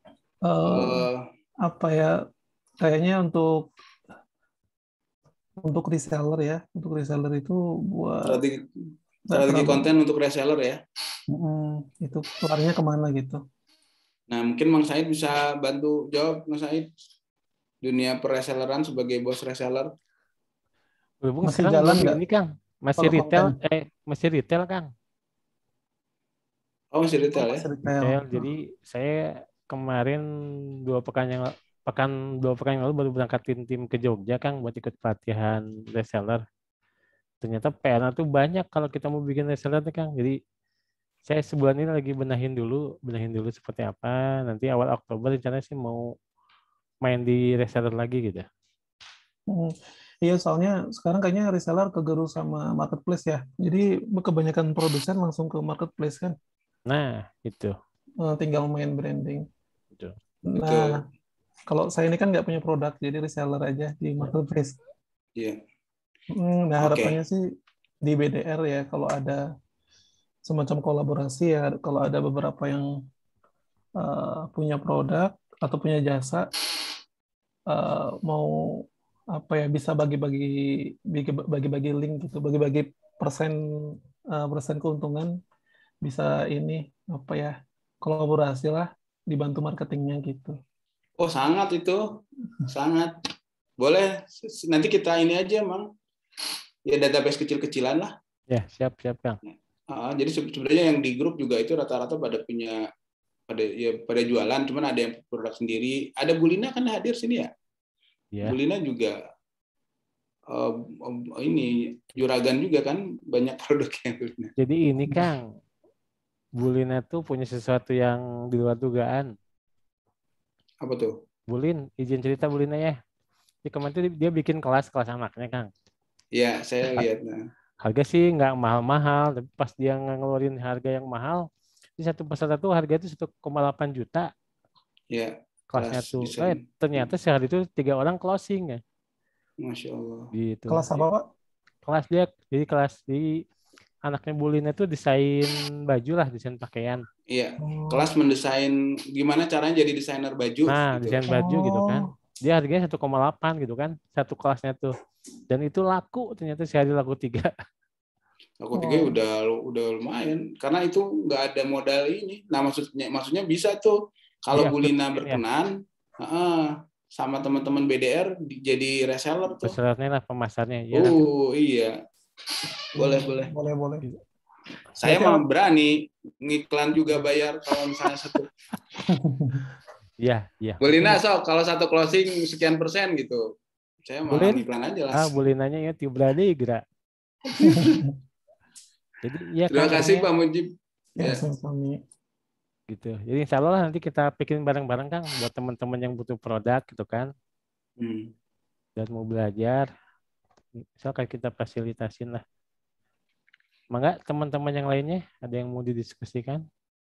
Apa ya? Kayaknya untuk reseller ya, untuk reseller itu buat strategi konten untuk reseller ya. Itu larinya kemana gitu? Nah, mungkin Mang Said bisa bantu jawab, Mang Said. Dunia perreselleran sebagai bos reseller. Masih jalan nggak? Ini Kang, masih retail, masih retail Kang. Oh, masih retail ya? Retail. Jadi saya kemarin 2 pekan yang lalu baru berangkatin tim ke Jogja Kang buat ikut pelatihan reseller. Ternyata PR-nya tuh banyak kalau kita mau bikin reseller nih Kang. Jadi saya sebulan ini lagi benahin dulu seperti apa. Nanti awal Oktober rencananya sih mau main di reseller lagi gitu. Iya, soalnya sekarang kayaknya reseller kegerus sama marketplace ya. Jadi kebanyakan produsen langsung ke marketplace kan. Nah, itu. Tinggal main branding. Betul. Nah, kalau saya ini kan nggak punya produk, jadi reseller aja di marketplace. Iya. Nah, harapannya sih di BDR ya, kalau ada semacam kolaborasi ya, kalau ada beberapa yang punya produk atau punya jasa, mau apa ya, bisa bagi-bagi link gitu, bagi-bagi persen keuntungan, bisa ini apa ya, kolaborasi lah, dibantu marketingnya gitu. Oh, sangat itu, sangat boleh. Nanti kita ini aja, Mang. Ya, database kecil-kecilan lah. Ya, siap Kang. Jadi sebenarnya yang di grup juga itu rata-rata pada punya pada jualan, cuman ada yang produk sendiri. Ada Bulina kan hadir sini ya? Yeah. Bulina juga ini juragan juga kan, banyak produknya. Jadi ini Kang, Bulina tuh punya sesuatu yang di luar dugaan. Apa tuh? Bulin, izin cerita Bulina ya. Di kemarin tuh dia bikin kelas anaknya Kang. Iya, saya lihat. Harga sih nggak mahal-mahal, tapi pas dia ngeluarin harga yang mahal, di satu peserta tuh harga itu 1,8 juta. Iya. Kelasnya tuh, ternyata sehari itu 3 orang closing ya. Masya Allah. Gitu. Kelas apa Pak? Kelas dia, jadi kelas di anaknya Bulina itu desain baju lah, desain pakaian. Iya. Kelas mendesain gimana caranya jadi desainer baju. Nah, gitu. desain baju gitu kan. Dia harganya 1,8 gitu kan, satu kelasnya tuh. Dan itu laku, ternyata sehari laku 3. Laku 3 udah lumayan, karena itu nggak ada modal ini. Nah, maksudnya bisa tuh kalau Bulina berkenan, sama teman-teman BDR jadi reseller tuh. Resellernya lah, pemasarnya. Ya, iya. Boleh. Saya mah berani ngiklan juga bayar kalau misalnya satu. Iya. Bulina kalau satu closing sekian persen gitu. Saya mau ngiklan aja lah. Bulinanya ya berani gerak. Jadi ya. Terima kasih Pak Mujib. Ya, sama-sama. Gitu. Jadi insya Allah nanti kita bikin bareng-bareng Kang buat teman-teman yang butuh produk gitu kan. Dan mau belajar. Misalkan kita fasilitasin lah. Mangga teman-teman yang lainnya ada yang mau didiskusikan?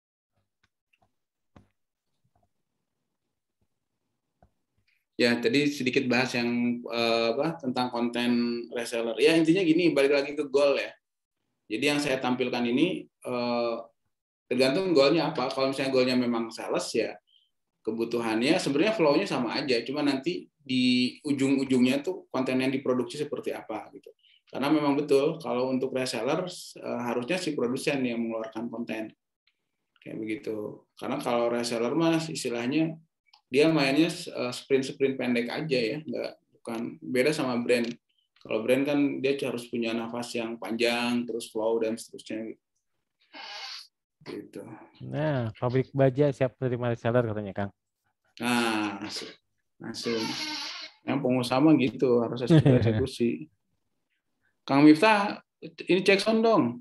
Ya, tadi sedikit bahas yang tentang konten reseller. Ya, intinya gini, balik lagi ke goal ya. Jadi yang saya tampilkan ini tergantung goalnya apa. Kalau misalnya goalnya memang sales ya, kebutuhannya sebenarnya flow-nya sama aja. Cuma nanti di ujung-ujungnya tuh konten yang diproduksi seperti apa gitu. Karena memang betul kalau untuk reseller harusnya si produsen yang mengeluarkan konten kayak begitu. Karena kalau reseller mas istilahnya dia mainnya sprint pendek aja ya, bukan beda sama brand. Kalau brand kan dia harus punya nafas yang panjang, terus flow dan seterusnya gitu. Nah, pabrik baja siap terima reseller katanya Kang. Nah, langsung. Yang pengusaha mah gitu harus eksekusi. Kang Miftah, ini cek sound dong.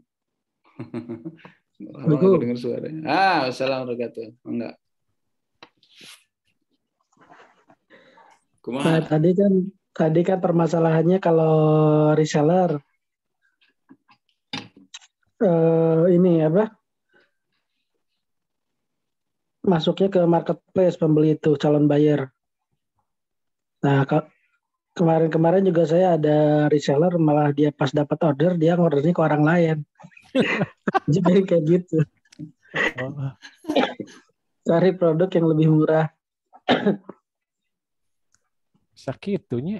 Aku dengar suaranya. Assalamualaikum. Enggak. Nah, tadi kan permasalahannya kalau reseller ini apa? Masuknya ke marketplace pembeli itu calon buyer. Nah, Kemarin juga saya ada reseller malah dia pas dapat order dia ngordernya ke orang lain. Jadi kayak gitu. Oh, Cari produk yang lebih murah. sakitunya.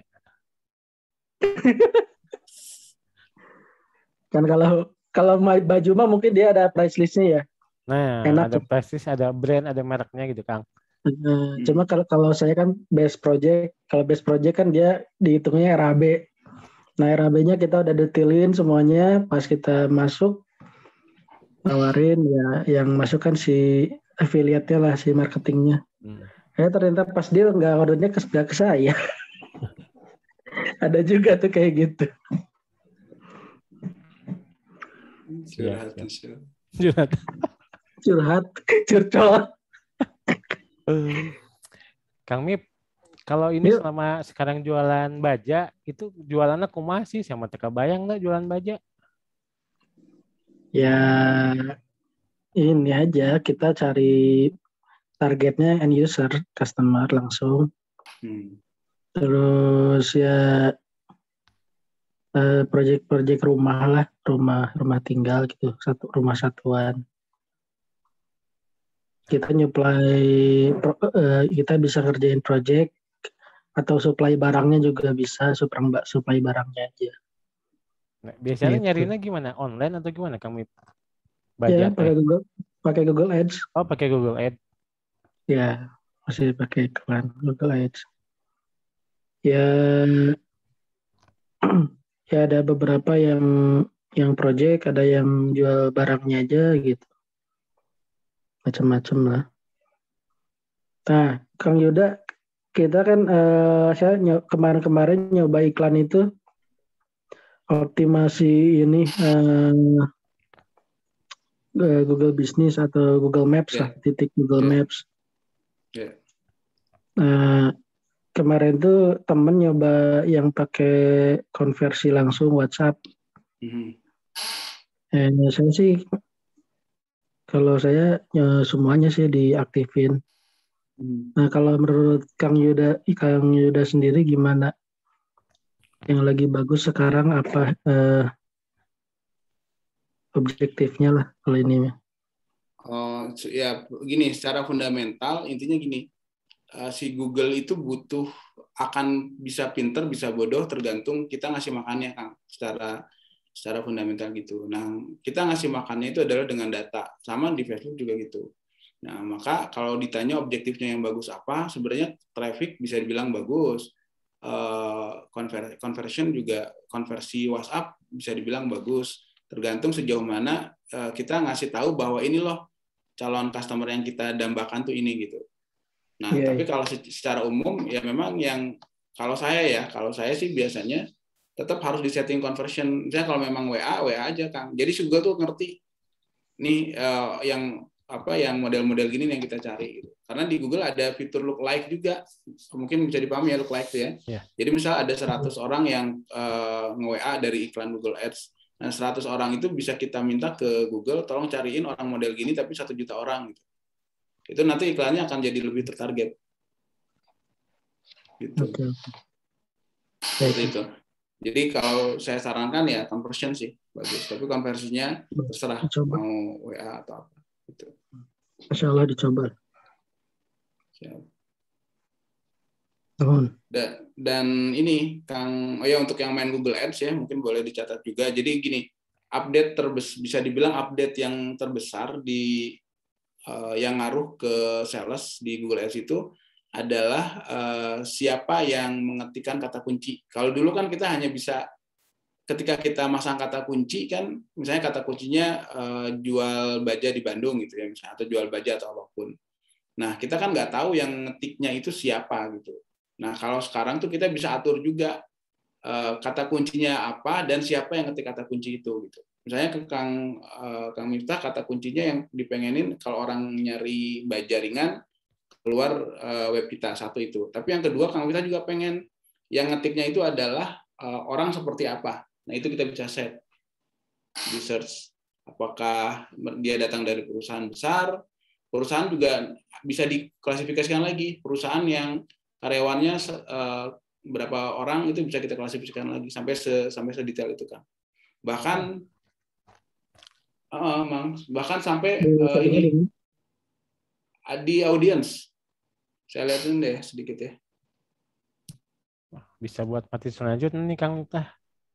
Kan kalau baju mah mungkin dia ada price list-nya ya. Nah, Enak ada tuh. prestis, ada brand, ada mereknya gitu, Kang. Cuma kalau saya kan base project, kalau base project kan dia dihitungnya RAB. Nah, RAB-nya kita udah detailin semuanya, pas kita masuk tawarin ya yang masuk kan si affiliate-nya lah, si marketingnya. Ternyata pas deal nggak ordernya ke saya. Ada juga tuh kayak gitu. Curhat, curcol. Kang Mip, kalau ini selama sekarang jualan baja, itu jualannya kumaha sih? Sama teka bayang nggak jualan baja? Ya, ini aja kita cari targetnya end user, customer langsung. Terus ya proyek-proyek rumah lah, rumah tinggal gitu, rumah satuan. Kita kita bisa ngerjain project atau supply barangnya juga bisa, supply barangnya aja. Nah, biasanya gitu. nyarinya gimana? Online atau gimana kami? Ya, pakai Google Ads. Oh, pakai Google Ads. Ya, masih pakai iklan Google Ads. Ya, ya ada beberapa yang project, ada yang jual barangnya aja gitu. Macam-macam lah. Nah, Kang Yuda, kita kan saya kemarin nyoba iklan itu optimasi ini Google Business atau Google Maps lah, titik Google Maps. Kemarin tuh temen nyoba yang pakai konversi langsung WhatsApp. Saya sih, kalau saya semuanya sih diaktifin. Nah, kalau menurut Kang Yuda sendiri gimana? Yang lagi bagus sekarang apa objektifnya lah kalau ini? Ya gini, secara fundamental intinya gini, si Google itu akan bisa pinter, bisa bodoh tergantung kita ngasih makannya, Kang. Secara fundamental gitu. Nah, kita ngasih makannya itu adalah dengan data. Sama di Facebook juga gitu. Nah, maka kalau ditanya objektifnya yang bagus apa, sebenarnya traffic bisa dibilang bagus. Conversion juga, konversi WhatsApp bisa dibilang bagus. Tergantung sejauh mana kita ngasih tahu bahwa ini loh calon customer yang kita dambakan tuh ini gitu. Nah, tapi kalau secara umum ya memang yang kalau saya sih biasanya tetap harus disetting conversion. Misalnya kalau memang WA aja, Kang. Jadi Google tuh ngerti nih yang model-model gini yang kita cari gitu. Karena di Google ada fitur lookalike juga. Mungkin bisa dipahami ya lookalike tuh ya. Jadi misal ada 100 orang yang nge-WA dari iklan Google Ads. Nah, 100 orang itu bisa kita minta ke Google tolong cariin orang model gini tapi 1 juta orang gitu. Itu nanti iklannya akan jadi lebih tertarget. Gitu. Seperti itu. Jadi kalau saya sarankan ya conversion sih bagus, tapi konversinya terserah mau WA atau apa. Gitu. Masya Allah dicoba. Siap. Dan ini Kang, untuk yang main Google Ads ya mungkin boleh dicatat juga. Jadi gini, bisa dibilang update yang terbesar yang ngaruh ke sales di Google Ads itu adalah siapa yang mengetikkan kata kunci. Kalau dulu kan kita hanya bisa ketika kita masang kata kunci kan, misalnya kata kuncinya jual baja di Bandung gitu ya misalnya, atau jual baja atau apapun. Nah kita kan nggak tahu yang ngetiknya itu siapa gitu. Nah kalau sekarang tuh kita bisa atur juga kata kuncinya apa dan siapa yang ngetik kata kunci itu gitu. Misalnya ke Kang Miftah kata kuncinya yang dipengenin kalau orang nyari baja ringan keluar web kita satu itu. Tapi yang kedua Kang Miftah juga pengen yang ngetiknya itu adalah orang seperti apa. Nah itu kita bisa set di search. Apakah dia datang dari perusahaan besar? Perusahaan juga bisa diklasifikasikan lagi. Perusahaan yang karyawannya berapa orang itu bisa kita klasifikasikan lagi sampai sedetail itu kan. Bahkan bahkan sampai ini di audience. Saya lihatin deh sedikit ya. Bisa buat mati selanjutnya nih Kang Miftah.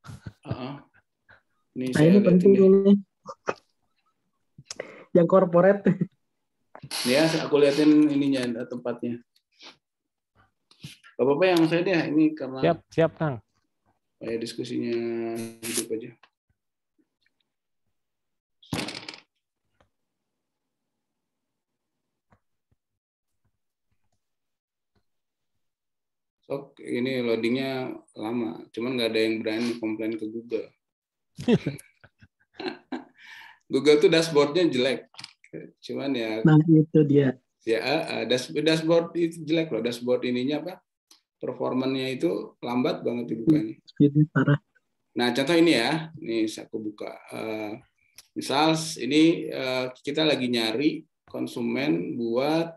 Ini saya ini penting ini. Yang corporate. Ya, aku liatin ininya tempatnya. Bapak yang saya deh ini karena siap Kang. Kayak diskusinya hidup aja. So, ini loadingnya lama, cuman nggak ada yang berani komplain ke Google. Google tuh dashboardnya jelek, cuman ya. Nah itu dia. Ya, dashboard itu jelek loh, dashboard ininya apa? Performanya itu lambat banget dibukanya. Parah. Nah, contoh ini ya, nih aku buka. Misal ini kita lagi nyari konsumen buat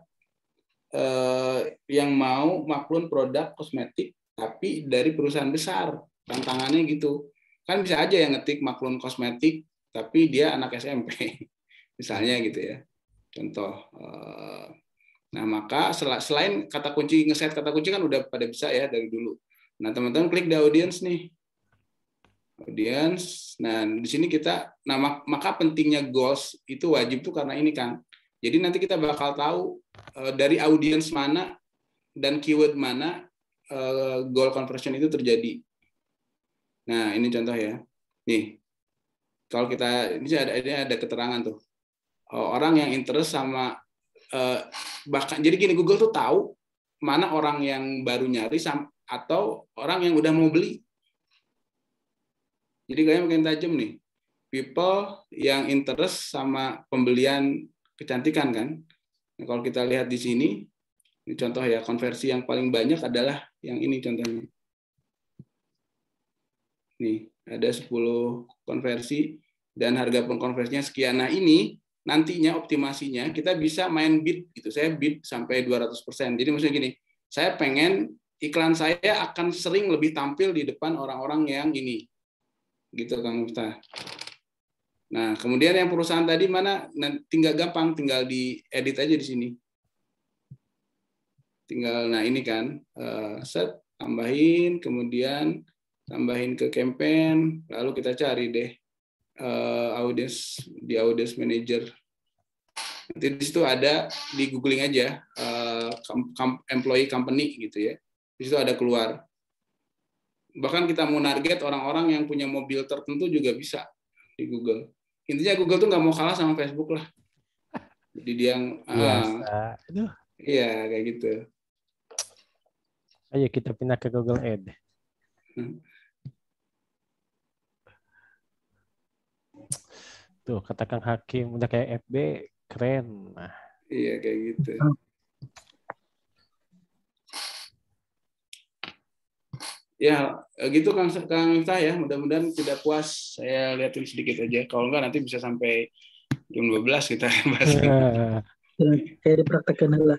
yang mau maklun produk kosmetik tapi dari perusahaan besar. Tantangannya gitu kan, bisa aja yang ngetik maklun kosmetik tapi dia anak SMP misalnya gitu ya, contoh. Nah, maka selain kata kunci, ngeset kata kunci kan udah pada bisa ya dari dulu. Nah, teman-teman klik di audience nih, audience. Nah, di sini kita, maka pentingnya goals itu wajib tuh karena ini kan. Jadi nanti kita bakal tahu dari audience mana dan keyword mana goal conversion itu terjadi. Nah, ini contoh ya. Nih, kalau kita ini ada keterangan tuh. Orang yang interest sama bahkan jadi gini, Google tuh tahu mana orang yang baru nyari atau orang yang udah mau beli. Jadi kayaknya makin tajam nih. People yang interest sama pembelian kecantikan kan. Nah, kalau kita lihat di sini, ini contoh ya, konversi yang paling banyak adalah yang ini contohnya. Nih, ada 10 konversi dan harga pengkonversinya sekian. Nah, ini nantinya optimasinya kita bisa main bid gitu. Saya bid sampai 200%. Jadi maksudnya gini, saya pengen iklan saya akan sering lebih tampil di depan orang-orang yang ini. Gitu Kang Miftah. Nah, kemudian yang perusahaan tadi mana? Tinggal gampang, tinggal diedit aja di sini. Tinggal, nah ini kan, set, tambahin, kemudian tambahin ke campaign, lalu kita cari deh audience di audience manager. Nanti di situ ada, di googling aja employee company gitu ya. Di situ ada keluar. Bahkan kita mau target orang-orang yang punya mobil tertentu juga bisa di Google. Intinya Google tuh nggak mau kalah sama Facebook lah. Jadi dia yang iya kayak gitu. Ayo kita pindah ke Google Ads. Tuh kata Kang Hakim udah kayak FB, keren. Nah. Iya kayak gitu. Ya gitu Kang Miftah ya, mudah-mudahan tidak puas. Saya lihatin sedikit aja, kalau enggak nanti bisa sampai jam 12 kita bahas. Kayak dipraktekkan lah.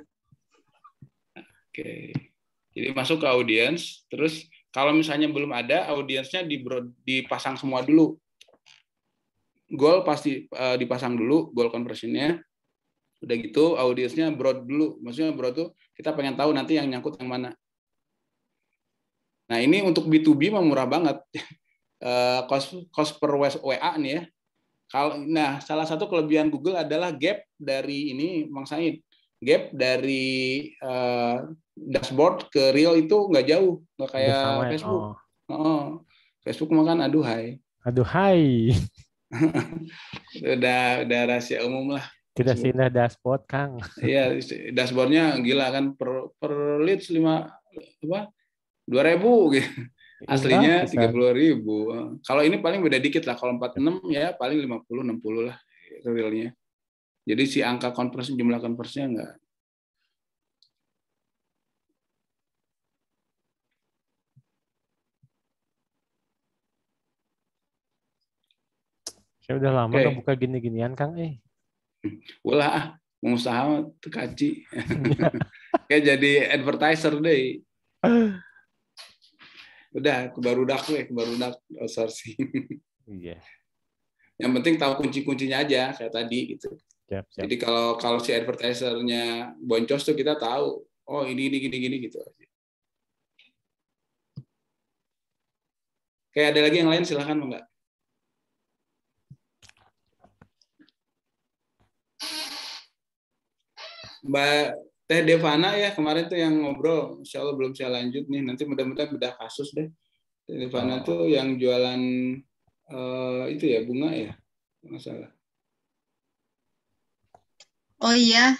Oke, jadi masuk ke audience, terus kalau misalnya belum ada audiensnya dipasang semua dulu. Goal pasti dipasang dulu, goal conversionnya. Udah gitu audiensnya broad dulu, maksudnya broad tuh kita pengen tahu nanti yang nyangkut yang mana. Nah, ini untuk B2B mah murah banget. Cost per WA nih ya. Nah, salah satu kelebihan Google adalah gap dari ini, Mang Said. Gap dari dashboard ke real itu nggak jauh, nggak kayak Facebook. Facebook mah kan aduhai. Aduhai. udah rahasia umum lah. Tidak seindah dashboard, Kang. Iya, dashboardnya gila kan, per leads 2.000 gitu. Aslinya 30.000. Kalau ini paling beda dikit lah. Kalau 46 ya paling 50-60 lah realnya. Jadi si angka konversi, jumlah konversinya enggak. Saya udah lama nggak buka gini-ginian, Kang. Ulah, pengusaha tuh kaci. Kayak jadi advertiser deh. Udah kebarudak outsourcing. Iya. Yang penting tahu kunci-kuncinya aja kayak tadi gitu. Siap. Jadi kalau si advertisernya boncos tuh kita tahu, oh ini gini gitu. Kayak ada lagi yang lain, silahkan enggak. Mbak Teh Devana ya kemarin tuh yang ngobrol, insya Allah belum saya lanjut nih. Nanti mudah-mudahan bedah kasus deh. Teh Devana tuh yang jualan itu ya bunga ya, nggak salah. Oh iya.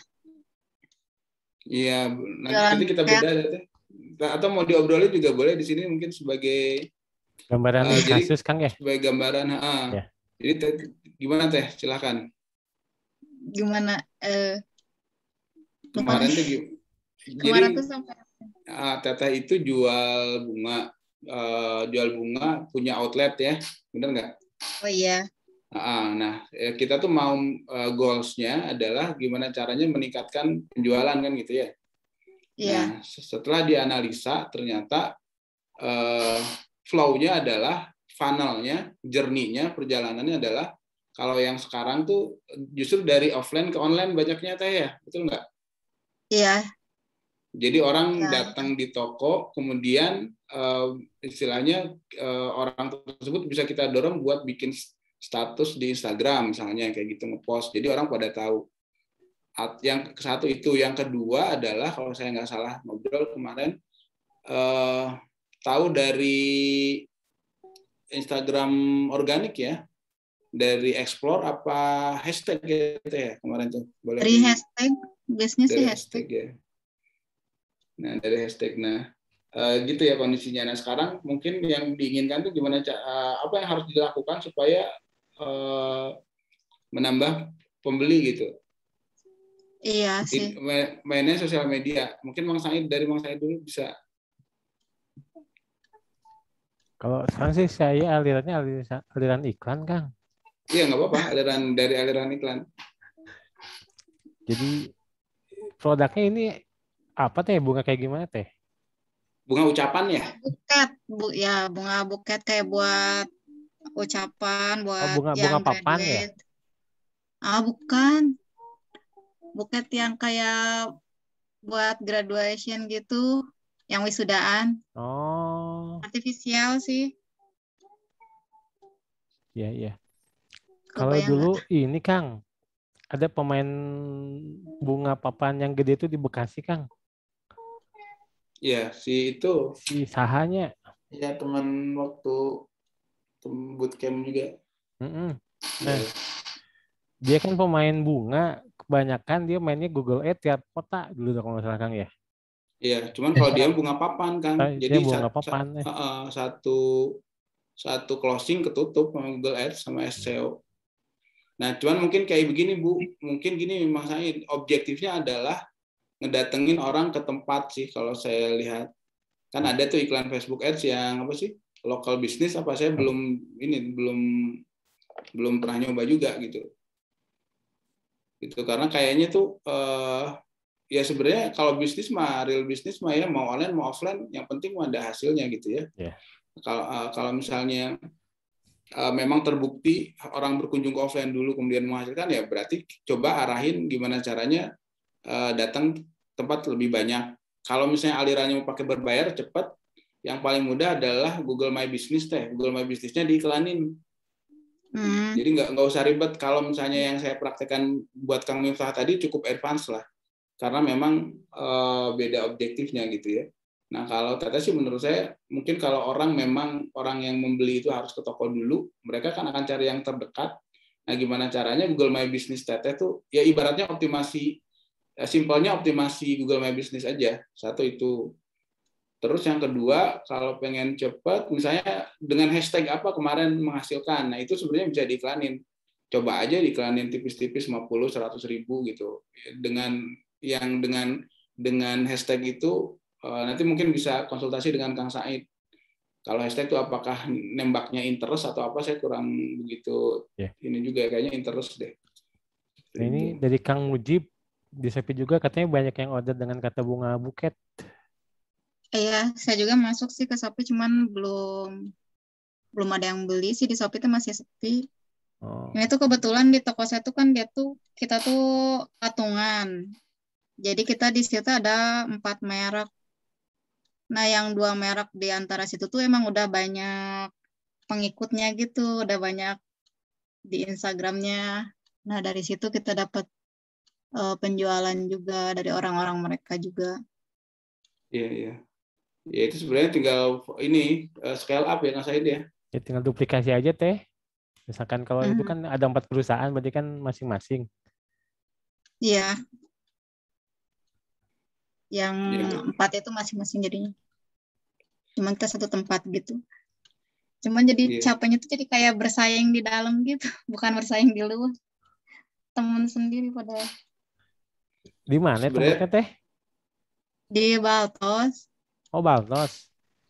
Iya, nanti kita bedah ya Teh. Atau mau diobrolin juga boleh di sini mungkin sebagai gambaran kasus Kang ya. Sebagai gambaran. Ya. Jadi gimana Teh? Silakan. Gimana? Kemarin tuh sampai Teteh itu jual bunga punya outlet ya, benar nggak? Oh iya. Nah kita tuh mau goals-nya adalah gimana caranya meningkatkan penjualan kan gitu ya. Iya. Nah setelah dianalisa ternyata flow-nya adalah funnel-nya, journey-nya, perjalanannya adalah kalau yang sekarang tuh justru dari offline ke online banyaknya Teh ya, betul nggak? Iya. Jadi orang datang di toko, kemudian istilahnya orang tersebut bisa kita dorong buat bikin status di Instagram misalnya kayak gitu ngepost. Jadi orang pada tahu. Yang satu itu, yang kedua adalah kalau saya nggak salah ngobrol kemarin, tahu dari Instagram organik ya, dari explore apa hashtag gitu ya kemarin tuh. Boleh dari hashtag. Biasanya sih hashtag ya. Nah dari hashtag, gitu ya kondisinya. Nah sekarang mungkin yang diinginkan tuh gimana apa yang harus dilakukan supaya menambah pembeli gitu. Iya sih. Mainnya sosial media. Mungkin Mang Said dulu bisa. Kalau sekarang sih saya aliran iklan Kang. Iya nggak apa-apa, aliran iklan. Jadi produknya ini apa Teh? Bunga kayak gimana Teh? Bunga ucapan ya? Buket, bunga buket kayak buat ucapan, buat bunga papan ya? Bukan. Buket yang kayak buat graduation gitu, yang wisudaan. Oh. Artifisial sih. Iya. Kalau dulu ini Kang, ada pemain bunga papan yang gede itu di Bekasi Kang. Iya, si Sahanya. Iya, teman waktu bootcamp juga. Nah, dia kan pemain bunga, kebanyakan dia mainnya Google Ads tiap kota dulu kalau nggak salah Kang ya. Iya, cuman kalau dia bunga papan Kang. Jadi bunga papan. Satu closing ketutup sama Google Ads sama SEO. Nah, cuman mungkin kayak begini Bu, mungkin gini Mas Said, objektifnya adalah ngedatengin orang ke tempat sih kalau saya lihat. Kan ada tuh iklan Facebook Ads yang apa sih? Local business apa saya belum pernah nyoba juga gitu. Gitu karena kayaknya tuh ya sebenarnya kalau bisnis mah real bisnis mah ya mau online mau offline yang penting ada hasilnya gitu ya. Yeah. Kalau misalnya memang terbukti orang berkunjung ke offline dulu kemudian menghasilkan ya berarti coba arahin gimana caranya datang tempat lebih banyak. Kalau misalnya alirannya mau pakai berbayar cepat, yang paling mudah adalah Google My Business Teh. Google My Business-nya diiklanin. Jadi nggak usah ribet. Kalau misalnya yang saya praktekkan buat Kang Miftah tadi cukup advance lah, karena memang beda objektifnya gitu ya. Nah kalau Teteh sih menurut saya mungkin kalau orang yang membeli itu harus ke toko dulu, mereka kan akan cari yang terdekat. Nah gimana caranya Google My Business Teteh tuh ya ibaratnya optimasi, simpelnya optimasi Google My Business aja. Satu itu. Terus yang kedua, kalau pengen cepat, misalnya dengan hashtag apa kemarin menghasilkan, nah itu sebenarnya bisa diiklanin. Coba aja diiklanin tipis-tipis 50-100 ribu gitu. Dengan hashtag itu, nanti mungkin bisa konsultasi dengan Kang Said. Kalau hashtag itu apakah nembaknya interest atau apa, saya kurang begitu. Ini juga kayaknya interest deh. Nah, ini dari Kang Mujib, di Shopee juga katanya banyak yang order dengan kata bunga buket. Iya, saya juga masuk sih ke Shopee, cuman belum ada yang beli sih di Shopee itu masih sepi. Oh. Ini tuh kebetulan di toko saya tuh kan kita tuh patungan. Jadi kita di situ ada 4 merek. Nah, yang 2 merek di antara situ tuh emang udah banyak pengikutnya gitu, udah banyak di Instagramnya. Nah, dari situ kita dapat penjualan juga dari orang-orang mereka juga. Iya, iya. Ya itu sebenarnya tinggal ini scale up ya Kang Said ya. Ya tinggal duplikasi aja teh. Misalkan kalau itu kan ada 4 perusahaan, berarti kan masing-masing. Iya. Yang 4 itu masing-masing jadinya. Cuman kita satu tempat gitu. Cuman jadi capeknya tuh jadi kayak bersaing di dalam gitu, bukan bersaing di luar. Temen sendiri padahal. Di mana tempatnya teh? Di Baltos. Oh, Baltos.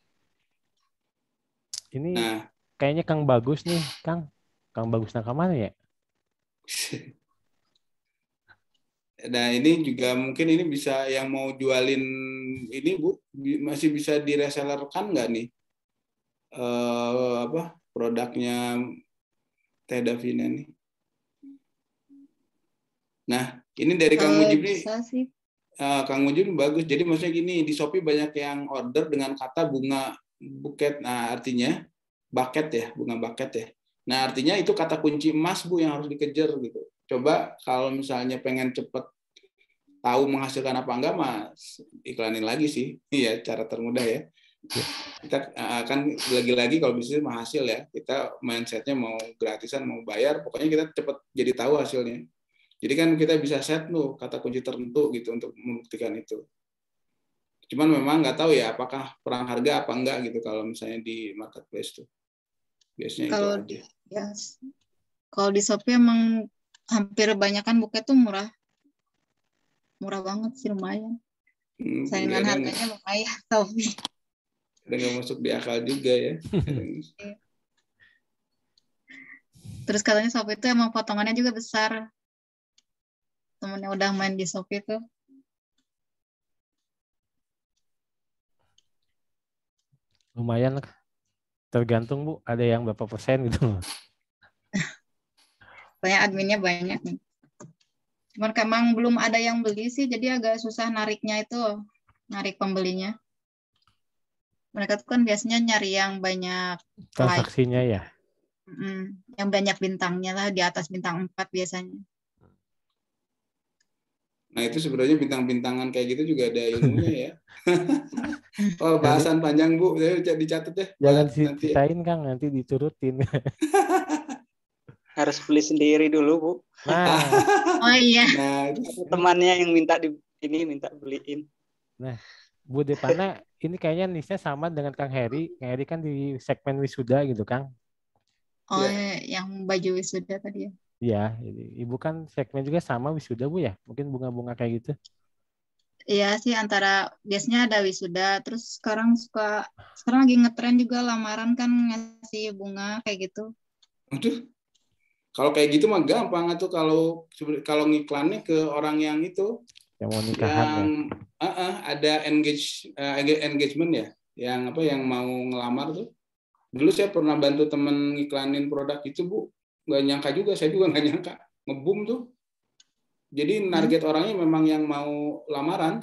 Ini kayaknya Kang Bagus nih, Kang. Kang Bagus mana ya? Nah ini juga mungkin ini bisa yang mau jualin ini Bu, masih bisa diresellerkan nggak nih produknya Teh Davina nih? Nah ini dari Kang Mujib nih. Kang Mujib bagus. Jadi maksudnya gini, di Shopee banyak yang order dengan kata bunga buket. Nah artinya bucket ya, bunga bucket ya. Nah artinya itu kata kunci emas Bu yang harus dikejar gitu. Coba kalau misalnya pengen cepet tahu menghasilkan apa enggak, Mas, iklanin lagi sih. Iya, cara termudah ya. Kita akan lagi-lagi kalau bisnis menghasil ya, kita mindsetnya mau gratisan, mau bayar, pokoknya kita cepat jadi tahu hasilnya. Jadi kan kita bisa set tuh kata kunci tertentu gitu untuk membuktikan itu. Cuman memang nggak tahu ya apakah perang harga apa enggak gitu kalau misalnya di marketplace tuh. Biasanya kalau itu aja. Kalau di Shopee emang hampir banyakan buket tuh murah banget sih, lumayan. Saingan harganya lumayan Shopee. Udah nggak masuk di akal juga ya. Terus katanya Shopee itu emang potongannya juga besar. Temennya udah main di Shopee tuh. Lumayan, tergantung Bu, ada yang berapa persen gitu. Banyak adminnya banyak nih. Cuman emang belum ada yang beli sih, jadi agak susah narik pembelinya. Mereka tuh kan biasanya nyari yang banyak transaksinya ya. Yang banyak bintangnya lah, di atas bintang 4 biasanya. Nah itu sebenarnya bintang-bintangan kayak gitu juga ada ilmunya ya. Oh bahasan panjang Bu, saya dicatat ya. Jangan ceritain Kang, nanti diturutin. Harus beli sendiri dulu Bu. Nah. Oh iya. Nah, temannya yang minta beliin. Nah, Bu Depana ini kayaknya niche-nya sama dengan Kang Heri. Kang Heri kan di segmen wisuda gitu Kang. Oh ya. Yang baju wisuda tadi ya. Iya, Ibu kan segmen juga sama wisuda Bu ya? Mungkin bunga-bunga kayak gitu. Iya sih, biasanya ada wisuda, terus sekarang lagi ngetren juga lamaran kan ngasih bunga kayak gitu. Aduh, kalau kayak gitu mah gampang tuh kalau ngiklannya ke orang yang itu yang mau nikahan ada engagement ya, yang mau ngelamar tuh. Dulu saya pernah bantu temen ngiklanin produk itu Bu, nggak nyangka juga, saya juga nggak nyangka nge-boom tuh. Jadi target orangnya memang yang mau lamaran.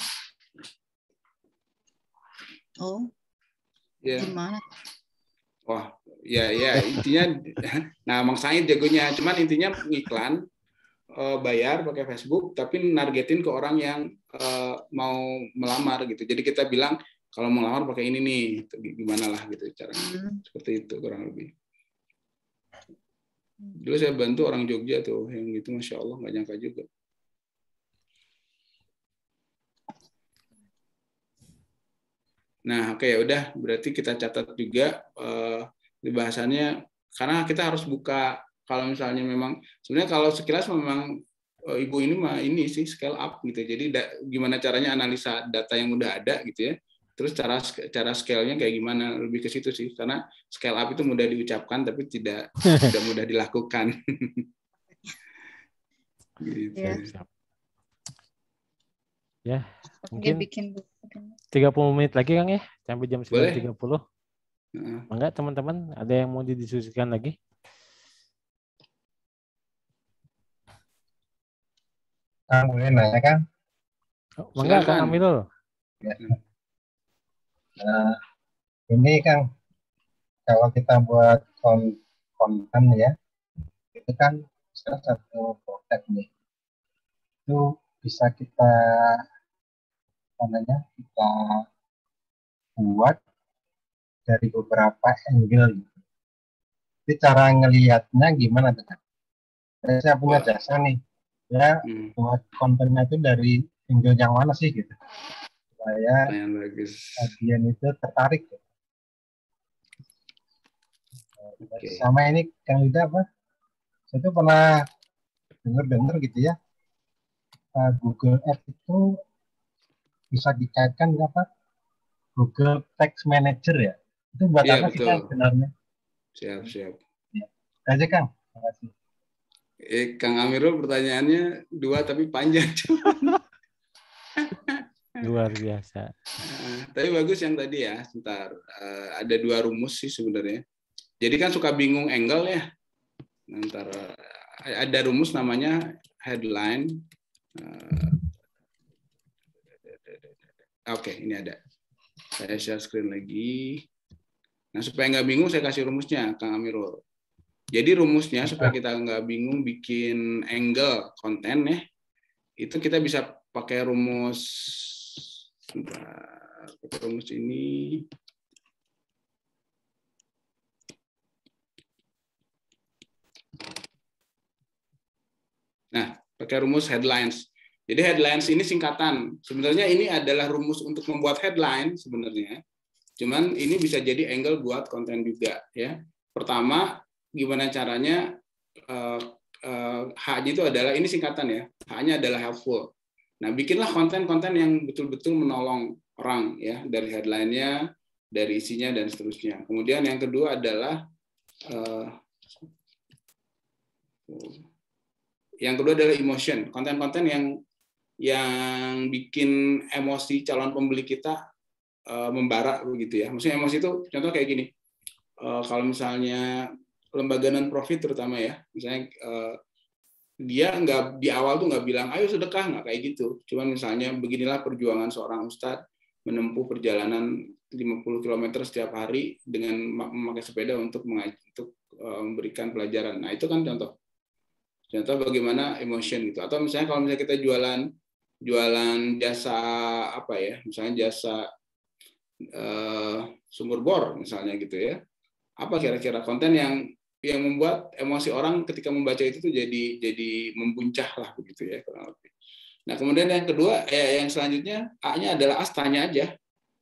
Oh, gimana? Wah, ya intinya, nah Mang Said jagonya, cuman intinya ngiklan, bayar pakai Facebook, tapi nargetin ke orang yang mau melamar gitu. Jadi kita bilang kalau mau melamar pakai ini nih, gimana lah gitu caranya. Seperti itu kurang lebih. Dulu saya bantu orang Jogja tuh, yang gitu, masya Allah nggak nyangka juga. Nah, oke, ya udah, berarti kita catat juga di bahasannya, karena kita harus buka. Kalau misalnya memang sebenarnya kalau sekilas memang Ibu ini mah ini sih scale up gitu. Jadi gimana caranya analisa data yang udah ada gitu ya. Terus cara scale-nya kayak gimana, lebih ke situ sih. Karena scale up itu mudah diucapkan tapi tidak mudah dilakukan. Gitu. Ya, mungkin 30 menit lagi Kang ya, sampai jam 9.30. Boleh. Enggak teman-teman, ada yang mau didiskusikan lagi? Kang boleh nanya Kang? Enggak Kang Amirul. Ya. Nah, ini Kang, kalau kita buat konten ya, itu kan salah satu produk nih, itu bisa kita kita buat dari beberapa angle. Jadi cara ngelihatnya gimana tuh Kang? Saya punya jasa nih, ya buat kontennya itu dari angle yang mana sih gitu, supaya audiens itu tertarik. Gitu. Okay. Sama ini Kang Yuda apa? Saya tuh pernah dengar gitu ya, Google Ads itu bisa dikaitkan dengan apa? Google Text Manager ya. Itu buat apa sih Kang sebenarnya? Siap. Ya. Aja Kang. Terima kasih. Kang Amirul pertanyaannya 2 tapi panjang. Luar biasa. Tapi bagus yang tadi ya. Sebentar. Ada 2 rumus sih sebenarnya. Jadi kan suka bingung angle ya. Antara ada rumus namanya headline. Oke, ini ada. Saya share screen lagi. Nah, supaya nggak bingung, saya kasih rumusnya, Kang Amirul. Jadi rumusnya, supaya kita nggak bingung bikin angle konten ya, itu kita bisa pakai rumus, ini. Nah, pakai rumus headlines. Jadi headlines ini singkatan. Sebenarnya ini adalah rumus untuk membuat headline sebenarnya. Cuman ini bisa jadi angle buat konten juga ya. Pertama, gimana caranya H-nya itu adalah ini singkatan ya. H-nya adalah helpful. Nah, bikinlah konten-konten yang betul-betul menolong orang ya, dari headline-nya, dari isinya dan seterusnya. Kemudian yang kedua adalah emotion, konten-konten yang bikin emosi calon pembeli kita membara begitu ya. Maksudnya emosi itu contoh kayak gini. Kalau misalnya lembaga non-profit terutama ya, misalnya dia nggak di awal tuh nggak bilang ayo sedekah, nggak kayak gitu. Cuman misalnya beginilah perjuangan seorang ustadz menempuh perjalanan 50 km setiap hari dengan memakai sepeda untuk memberikan pelajaran. Nah, itu kan contoh bagaimana emotion gitu. Atau misalnya kalau misalnya kita jualan jasa apa ya, misalnya jasa sumur bor misalnya gitu ya. Apa kira-kira konten yang membuat emosi orang ketika membaca itu tuh jadi membuncah lah begitu ya kurang lebih. Nah, kemudian yang kedua yang selanjutnya A-nya adalah tanya aja.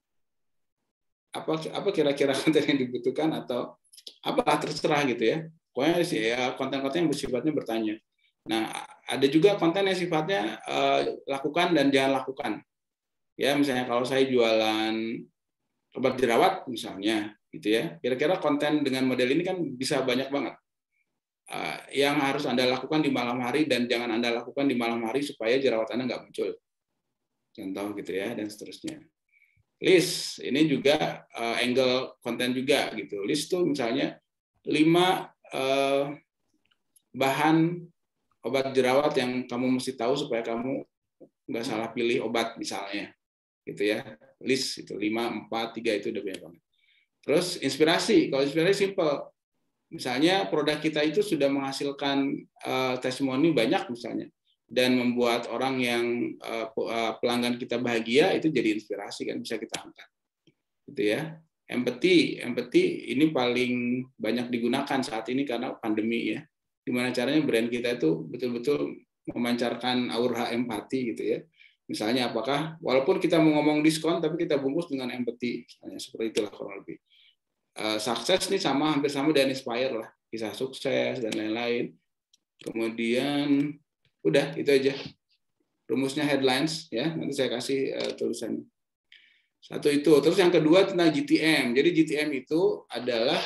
Apa kira-kira konten yang dibutuhkan atau apa terserah gitu ya. Pokoknya sih ya konten-konten yang bersifatnya bertanya. Nah, ada juga konten yang sifatnya lakukan dan jangan lakukan. Ya, misalnya kalau saya jualan obat jerawat misalnya gitu ya. Kira-kira konten dengan model ini kan bisa banyak banget. Yang harus Anda lakukan di malam hari dan jangan Anda lakukan di malam hari supaya jerawat Anda nggak muncul. Contoh gitu ya, dan seterusnya. List, ini juga angle konten juga gitu. List tuh misalnya 5 bahan obat jerawat yang kamu mesti tahu supaya kamu nggak salah pilih obat misalnya. Gitu ya. List itu 5, 4, 3 itu udah banyak banget. Terus inspirasi, kalau inspirasi simple. Misalnya produk kita itu sudah menghasilkan testimoni banyak misalnya, dan membuat orang yang pelanggan kita bahagia, itu jadi inspirasi kan, bisa kita angkat. Gitu ya. Empathy ini paling banyak digunakan saat ini karena pandemi ya. Gimana caranya brand kita itu betul-betul memancarkan aura empati gitu ya. Misalnya apakah walaupun kita mau ngomong diskon tapi kita bungkus dengan empati, misalnya seperti itulah kurang lebih. Sukses nih hampir sama dan inspire lah, kisah sukses dan lain-lain. Kemudian udah itu aja rumusnya headlines ya, nanti saya kasih tulisannya. Satu itu, terus yang kedua tentang GTM. Jadi GTM itu adalah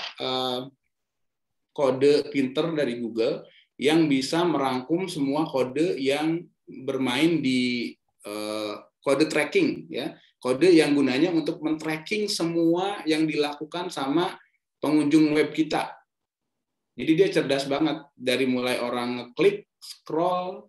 kode pinter dari Google yang bisa merangkum semua kode yang bermain di kode tracking ya. kode yang gunanya untuk men-tracking semua yang dilakukan sama pengunjung web kita. Jadi dia cerdas banget dari mulai orang ngeklik, scroll,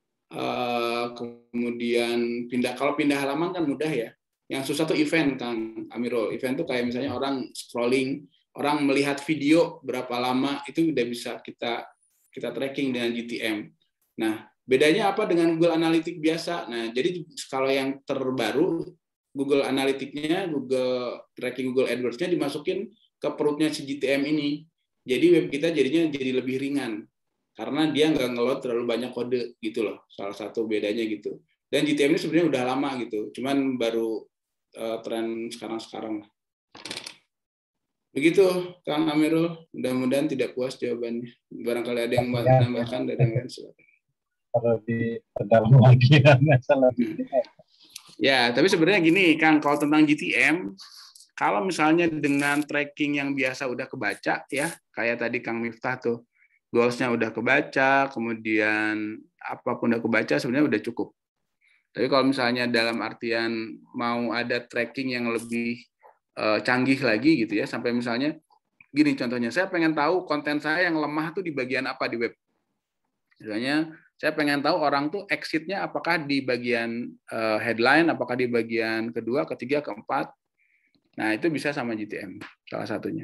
kemudian pindah. Kalau pindah halaman kan mudah ya. Yang susah tuh event, Kang Amirul. Event tuh kayak misalnya orang scrolling, orang melihat video berapa lama, itu udah bisa kita tracking dengan GTM. Nah, bedanya apa dengan Google Analytics biasa? Nah, jadi kalau yang terbaru Google Analytics-nya, Google tracking Google AdWords-nya dimasukin ke perutnya si GTM ini. Jadi web kita jadinya jadi lebih ringan karena dia nggak ngeload terlalu banyak kode gitu loh. Salah satu bedanya gitu. Dan GTM ini sebenarnya udah lama gitu, cuman baru tren sekarang-sekarang. Begitu, Kang Amirul. Mudah-mudahan tidak puas jawabannya. Barangkali ada yang menambahkan dari yang lain, silakan. Kalau diperdalam lagi masalah. Ya, tapi sebenarnya gini, Kang, kalau tentang GTM, kalau misalnya dengan tracking yang biasa udah kebaca ya, kayak tadi Kang Miftah tuh, goals-nya udah kebaca, kemudian apapun udah kebaca sebenarnya udah cukup. Tapi kalau misalnya dalam artian mau ada tracking yang lebih canggih lagi gitu ya, sampai misalnya gini contohnya, saya pengen tahu konten saya yang lemah tuh di bagian apa di web. Misalnya saya pengen tahu orang tuh exit-nya apakah di bagian headline, apakah di bagian kedua, ketiga, keempat. Nah, itu bisa sama GTM, salah satunya.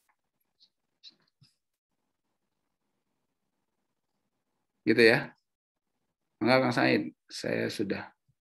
Gitu ya. Enggak, Kang Said, saya sudah.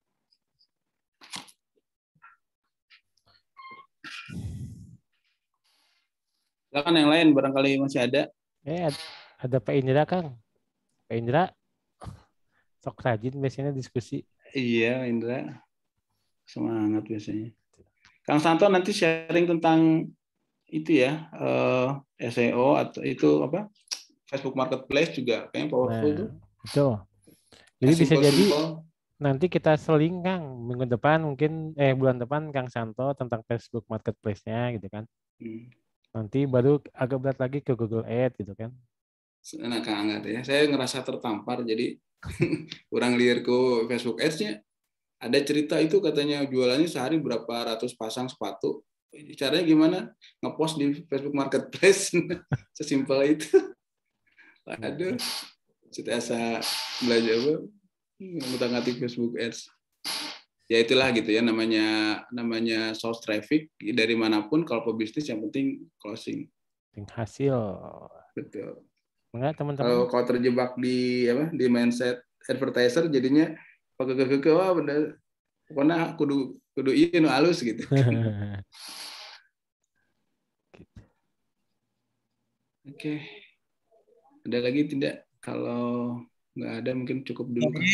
Silakan yang lain, barangkali masih ada. Ada Pak Indra, Kang. Pak Indra, sok rajin biasanya diskusi. Iya, Indra. Semangat biasanya. Kang Santo nanti sharing tentang itu ya, SEO atau itu apa? Facebook Marketplace juga kayaknya powerful tuh. Betul. Jadi bisa jadi nanti kita seling, Kang, minggu depan mungkin bulan depan Kang Santo tentang Facebook Marketplace-nya gitu kan. Nanti baru agak berat lagi ke Google Ads gitu kan. Nah, Kang Anggat ya. Saya ngerasa tertampar jadi kurang lihat ke Facebook Ads-nya. Ada cerita itu katanya jualannya sehari berapa ratus pasang sepatu. Caranya gimana? Ngepost di Facebook Marketplace. Sesimpel itu. Aduh. Saya belajar apa? Ngutak-ngatik Facebook Ads. Ya itulah gitu ya, namanya source traffic dari manapun, kalau pebisnis yang penting closing. Hasil. Betul. Enggak, teman-teman. Kalau terjebak di mindset advertiser jadinya wah bener pokoknya kudu ieu nu halus gitu. Oke. Ada lagi tidak? Kalau nggak ada mungkin cukup dulu kan.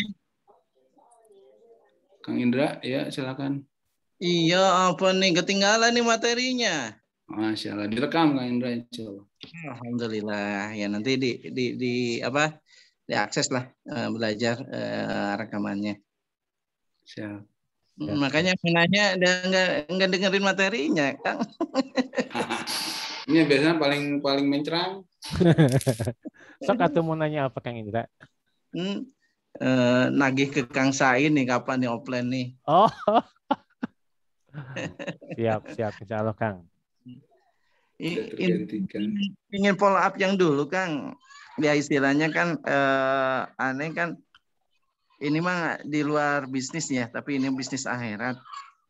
Kang Indra, ya silakan. Iya, apa nih ketinggalan nih materinya? Masya Allah, direkam Kang Indra, insya Allah. Alhamdulillah, ya nanti diakses lah belajar rekamannya. Siap. Makanya nanya nggak dengerin materinya, Kang. Ini biasanya paling mencerang. Sok atau mau nanya apa Kang Indra? Nagih ke Kang Sain nih kapan nih offline nih? Oh. siap insya Allah Kang. Ingin follow up yang dulu Kang. Ya istilahnya kan aneh kan ini mah di luar bisnis ya, tapi ini bisnis akhirat.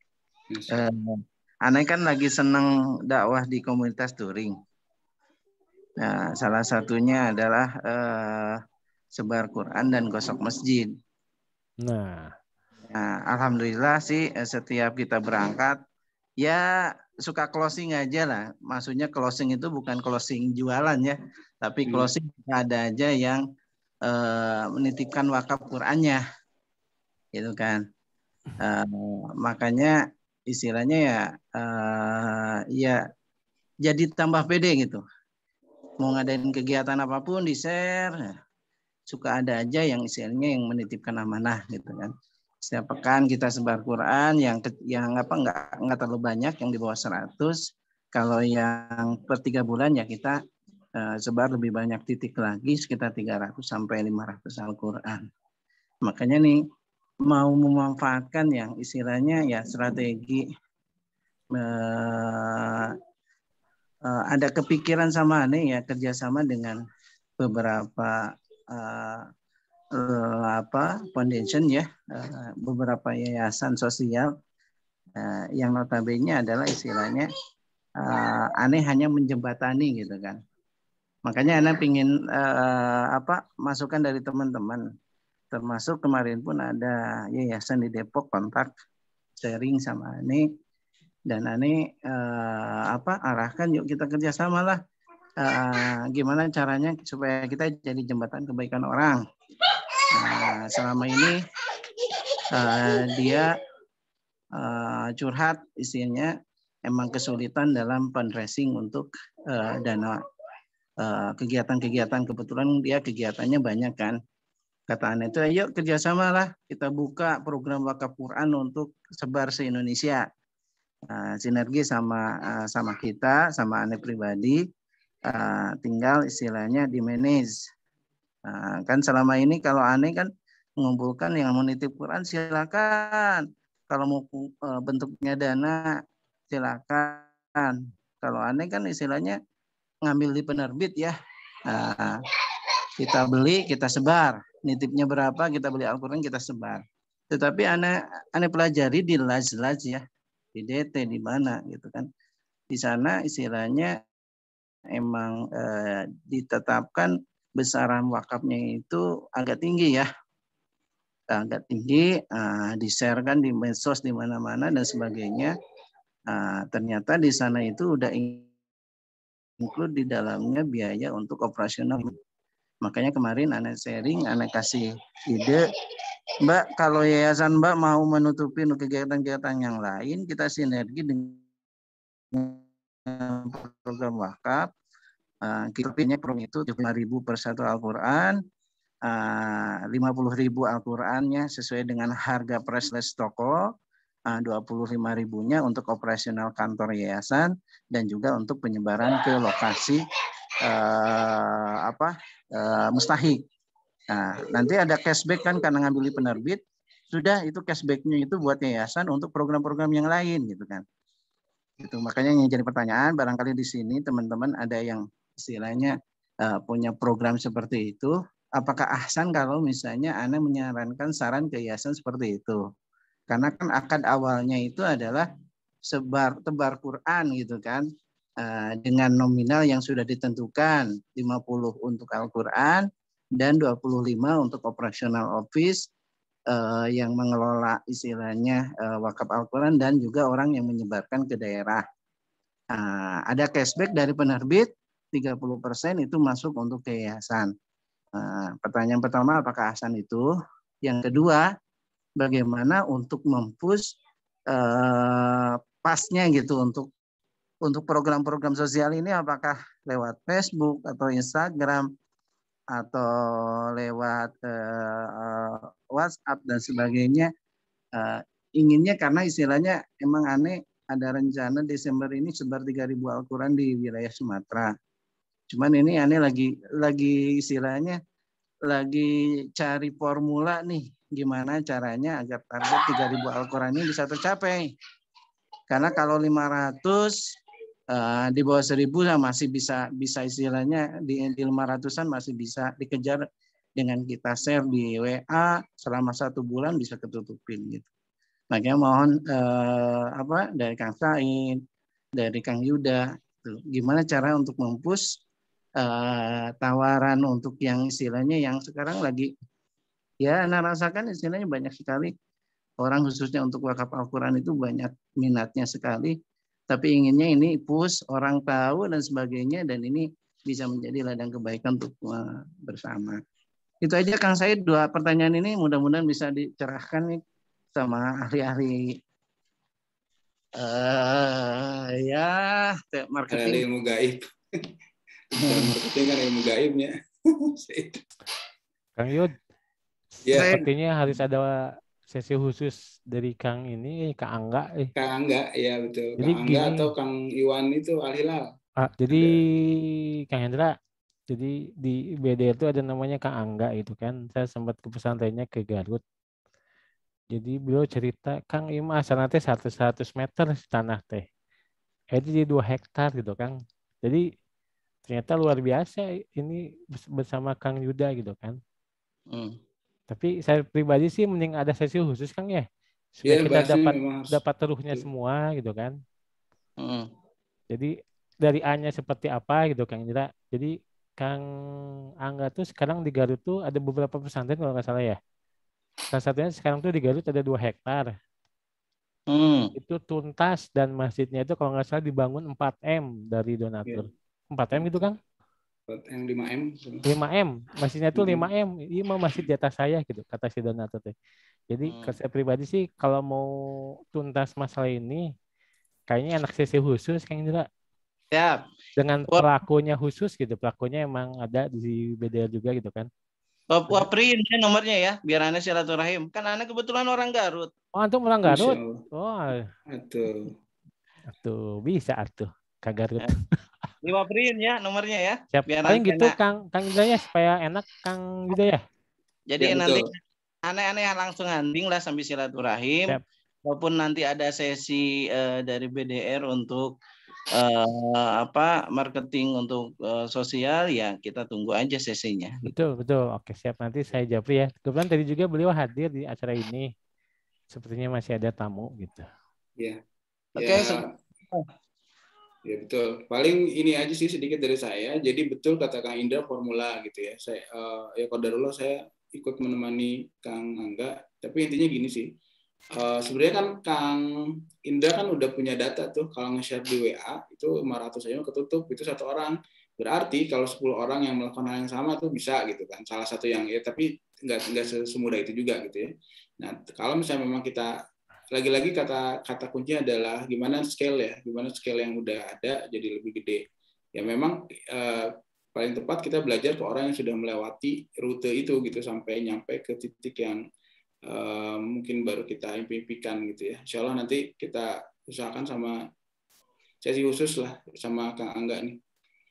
Aneh kan lagi senang dakwah di komunitas touring. Nah, salah satunya adalah sebar Quran dan gosok masjid. Nah, alhamdulillah sih setiap kita berangkat ya suka closing aja lah. Maksudnya closing itu bukan closing jualan ya, tapi closing ada aja yang menitipkan wakaf Qurannya, gitu kan. Makanya istilahnya ya jadi tambah pede gitu. Mau ngadain kegiatan apapun di share, suka ada aja yang istilahnya yang menitipkan amanah gitu kan. Setiap pekan kita sebar Quran yang nggak terlalu banyak, yang di bawah 100. Kalau yang per 3 bulan ya kita sebar lebih banyak titik lagi, sekitar 300 sampai 500 Al-Quran. Makanya nih mau memanfaatkan yang istilahnya ya strategi ada kepikiran sama nih ya kerjasama dengan beberapa foundation ya, beberapa yayasan sosial yang notabene adalah istilahnya aneh hanya menjembatani gitu kan. Makanya aneh pingin masukan dari teman-teman, termasuk kemarin pun ada yayasan di Depok kontak sharing sama aneh, dan aneh arahkan yuk kita kerjasama lah. Gimana caranya supaya kita jadi jembatan kebaikan orang. Selama ini dia curhat isinya emang kesulitan dalam fundraising untuk dana kegiatan-kegiatan. Kebetulan dia kegiatannya banyak kan. Kata Ane itu ayo kerjasama lah kita buka program wakaf Quran untuk sebar se-Indonesia. Sinergi sama kita, sama Ane pribadi, tinggal istilahnya di manage. Kan selama ini kalau Ane kan mengumpulkan yang mau nitip Quran silakan. Kalau mau bentuknya dana silakan. Kalau Ane kan istilahnya ngambil di penerbit ya. Kita beli, kita sebar. Nitipnya berapa, kita beli Al-Quran, kita sebar. Tetapi Ane pelajari di laj-laj ya. Di DT, di mana gitu kan. Di sana istilahnya emang ditetapkan besaran wakafnya itu agak tinggi ya. Agak tinggi, di-share-kan di medsos di mana-mana dan sebagainya. Ternyata di sana itu udah include di dalamnya biaya untuk operasional. Makanya kemarin Ane sharing, Ane kasih ide, Mbak, kalau yayasan Mbak mau menutupi kegiatan-kegiatan yang lain, kita sinergi dengan program wakaf. Kita punya program itu 75.000 per satu Al-Quran, 50.000 Al-Qurannya sesuai dengan harga priceless toko, 25.000-nya untuk operasional kantor yayasan dan juga untuk penyebaran ke lokasi mustahik. Nanti ada cashback kan karena ngambil di penerbit, sudah itu cashbacknya itu buat yayasan untuk program-program yang lain gitu kan. Itu makanya yang jadi pertanyaan, barangkali di sini teman-teman ada yang istilahnya punya program seperti itu, apakah ahsan kalau misalnya Anda menyarankan saran ke yayasan seperti itu? Karena kan akad awalnya itu adalah tebar Quran gitu kan, dengan nominal yang sudah ditentukan, 50 untuk Al-Quran dan 25 untuk operasional office yang mengelola istilahnya wakaf Al-Quran dan juga orang yang menyebarkan ke daerah. Ada cashback dari penerbit, 30% itu masuk untuk yayasan. Pertanyaan pertama, apakah ahsan itu? Yang kedua, bagaimana untuk mempush pasnya gitu untuk program-program sosial ini, apakah lewat Facebook atau Instagram atau lewat WhatsApp dan sebagainya. Inginnya karena istilahnya emang Ane ada rencana Desember ini sebar 3.000 Al-Quran di wilayah Sumatera. Cuman ini Ane lagi istilahnya lagi cari formula nih, gimana caranya agar target 3.000 Al-Quran ini bisa tercapai. Karena kalau 500 di bawah 1.000 masih bisa istilahnya di 500-an masih bisa dikejar dengan kita share di WA selama 1 bulan bisa ketutupin gitu. Makanya mohon dari Kang Said, dari Kang Yuda, gimana cara untuk mempush tawaran untuk yang istilahnya yang sekarang lagi ya Anda rasakan istilahnya banyak sekali orang khususnya untuk wakaf Al-Quran itu banyak minatnya sekali, tapi inginnya ini push orang tahu dan sebagainya dan ini bisa menjadi ladang kebaikan untuk bersama. Itu aja Kang Said, 2 pertanyaan ini mudah-mudahan bisa dicerahkan nih sama ahli-ahli marketing. Ilmu gaib. Marketing kan ilmu gaibnya. Kang Yud, sepertinya harus ada sesi khusus dari Kang Angga. Kang Angga, ya betul. Jadi Kang Angga atau Kang Iwan itu Al-Hilal. Jadi Kang Hendra, jadi di BDR itu ada namanya Kang Angga itu kan. Saya sempat ke pesantrennya ke Garut. Jadi beliau cerita, Kang Ima asal teh 100 meter tanah teh. Jadi 2 hektar gitu Kang. Jadi ternyata luar biasa ini bersama Kang Yuda gitu kan. Tapi saya pribadi sih mending ada sesi khusus Kang ya. Supaya Ya, kita bahasanya dapat teruhnya semua gitu kan. Jadi dari A-nya seperti apa gitu Kang Indra. Jadi Kang Angga tuh sekarang di Garut tuh ada beberapa pesantren kalau nggak salah ya. Salah satunya sekarang tuh di Garut ada 2 hektar. Itu tuntas dan masjidnya itu kalau nggak salah dibangun 4M dari donatur. 4M gitu Kang? 4M, 5M. 5M. Masjidnya itu 5M. Ini mau masjid di atas saya gitu, kata si donatur teh. Jadi saya pribadi sih kalau mau tuntas masalah ini, kayaknya anak sesi khusus Kang Indra. Siap. Dengan pelakunya khusus gitu, pelakunya emang ada di BDR juga gitu kan. Waprin ya nomornya ya, biar Anda silaturahim. Kan Anda kebetulan orang Garut. Oh, antum orang Garut? Oh, atuh bisa atuh Kang Garut. Di Waprin ya nomornya ya. Siap. Biar paling gitu Kang Indra ya supaya enak Kang gitu ya. Jadi ya, nanti aneh-aneh langsung anding lah sambil silaturahim. Walaupun nanti ada sesi dari BDR untuk marketing untuk sosial ya, kita tunggu aja sesinya. Betul. Oke, siap, nanti saya japri ya. Kebetulan tadi juga beliau hadir di acara ini. Sepertinya masih ada tamu gitu. Ya. Oke. Ya betul. Paling ini aja sih sedikit dari saya. Jadi betul kata Kang Indra formula gitu ya. Saya ya qadarullah saya ikut menemani Kang Angga. Tapi intinya gini sih. Sebenarnya kan Kang Indra kan udah punya data tuh, kalau nge-share di WA itu 500 aja ketutup, itu 1 orang. Berarti kalau 10 orang yang melakukan hal yang sama tuh bisa gitu kan. Salah satu yang ya, tapi nggak semudah itu juga gitu ya. Nah, kalau misalnya memang kita lagi-lagi kata kuncinya adalah gimana scale yang udah ada jadi lebih gede. Ya memang paling tepat kita belajar ke orang yang sudah melewati rute itu gitu sampai nyampe ke titik yang mungkin baru kita impikan gitu ya. Insya Allah nanti kita usahakan sama sesi khusus lah sama Kang Angga nih.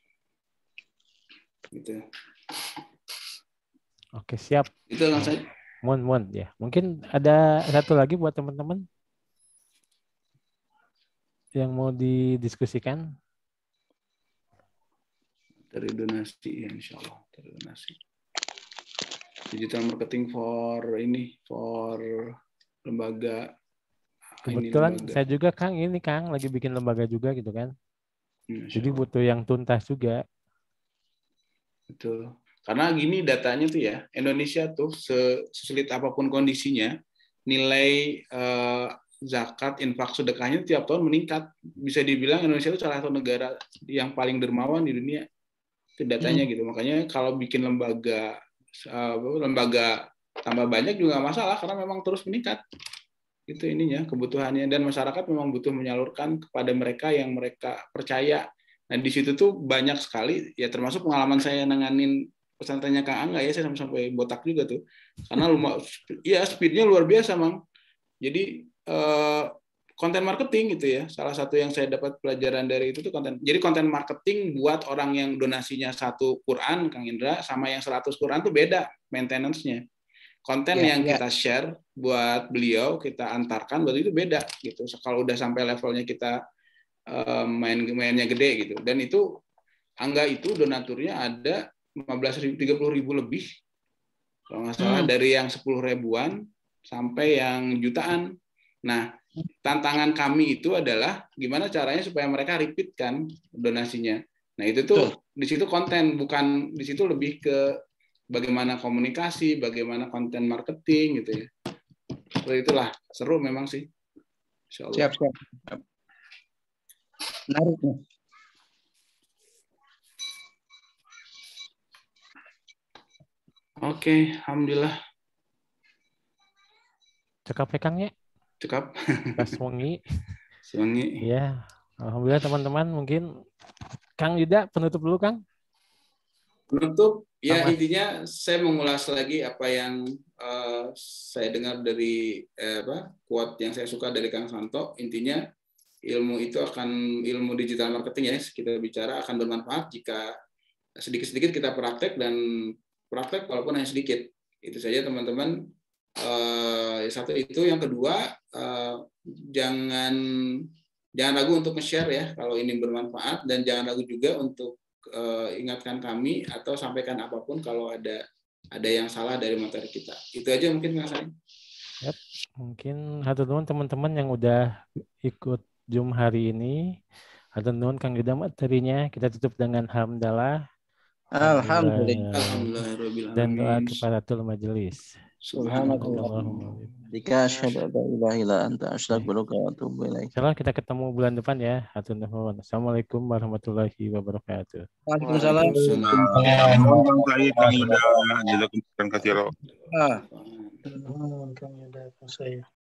Gitu. Oke, siap. Itu Kang saya. Mun ya. Mungkin ada satu lagi buat teman-teman yang mau didiskusikan. Dari donasi ya, insya Allah dari donasi. Digital marketing for lembaga. Kebetulan saya juga Kang lagi bikin lembaga juga gitu kan. Jadi butuh yang tuntas juga. Betul. Karena gini datanya tuh ya, Indonesia tuh sesulit apapun kondisinya, nilai zakat, infak, sedekahnya tiap tahun meningkat. Bisa dibilang Indonesia itu salah satu negara yang paling dermawan di dunia. Itu datanya gitu. Makanya kalau bikin lembaga tambah banyak juga nggak masalah karena memang terus meningkat. Itu ininya kebutuhannya, dan masyarakat memang butuh menyalurkan kepada mereka yang mereka percaya. Nah di situ tuh banyak sekali ya, termasuk pengalaman saya nanganin pesantrennya Kang Angga ya, saya sampai botak juga tuh karena ya speednya luar biasa Mang. Jadi konten marketing gitu ya, salah satu yang saya dapat pelajaran dari itu tuh konten. Jadi konten marketing buat orang yang donasinya 1 Quran Kang Indra sama yang 100 Quran tuh beda maintenance-nya. Konten yang kita share buat beliau, kita antarkan, berarti itu beda gitu. Kalau udah sampai levelnya kita mainnya gede gitu. Dan itu Angga itu donaturnya ada 30.000 lebih. Kalau nggak salah dari yang 10 ribuan sampai yang jutaan. Nah, tantangan kami itu adalah gimana caranya supaya mereka repeat kan donasinya. Nah, itu tuh di situ konten, bukan di situ lebih ke bagaimana komunikasi, bagaimana konten marketing gitu ya. Seperti itulah, seru memang sih. Siap. Menarik nih. Oke, alhamdulillah. Cekap ya Kang ya? Cekap. Sewangi. Ya, alhamdulillah teman-teman. Mungkin Kang Yuda penutup dulu Kang. Penutup ya, intinya saya mengulas lagi apa yang saya dengar dari quote yang saya suka dari Kang Santo. Intinya ilmu digital marketing ya, kita bicara akan bermanfaat jika sedikit-sedikit kita praktek walaupun hanya sedikit. Itu saja teman-teman. Satu itu, yang kedua jangan ragu untuk nge-share ya kalau ini bermanfaat, dan jangan ragu juga untuk ingatkan kami atau sampaikan apapun kalau ada yang salah dari materi kita. Itu aja mungkin Mas Sain. Yep. Mungkin hatur nuhun teman-teman yang udah ikut Zoom hari ini. Hatur nuhun Kang Yuda materinya. Kita tutup dengan hamdalah. Alhamdulillah. Dan doa kifaratul majelis. Subhanallah. Jika asyhadu an la ilaha illa anta astaghfiruka wa atubu ilaik. Insyaallah kita ketemu bulan depan ya. Hatur nuhun. Assalamualaikum warahmatullahi wabarakatuh. Waalaikumsalam. Jazakumullah khairan.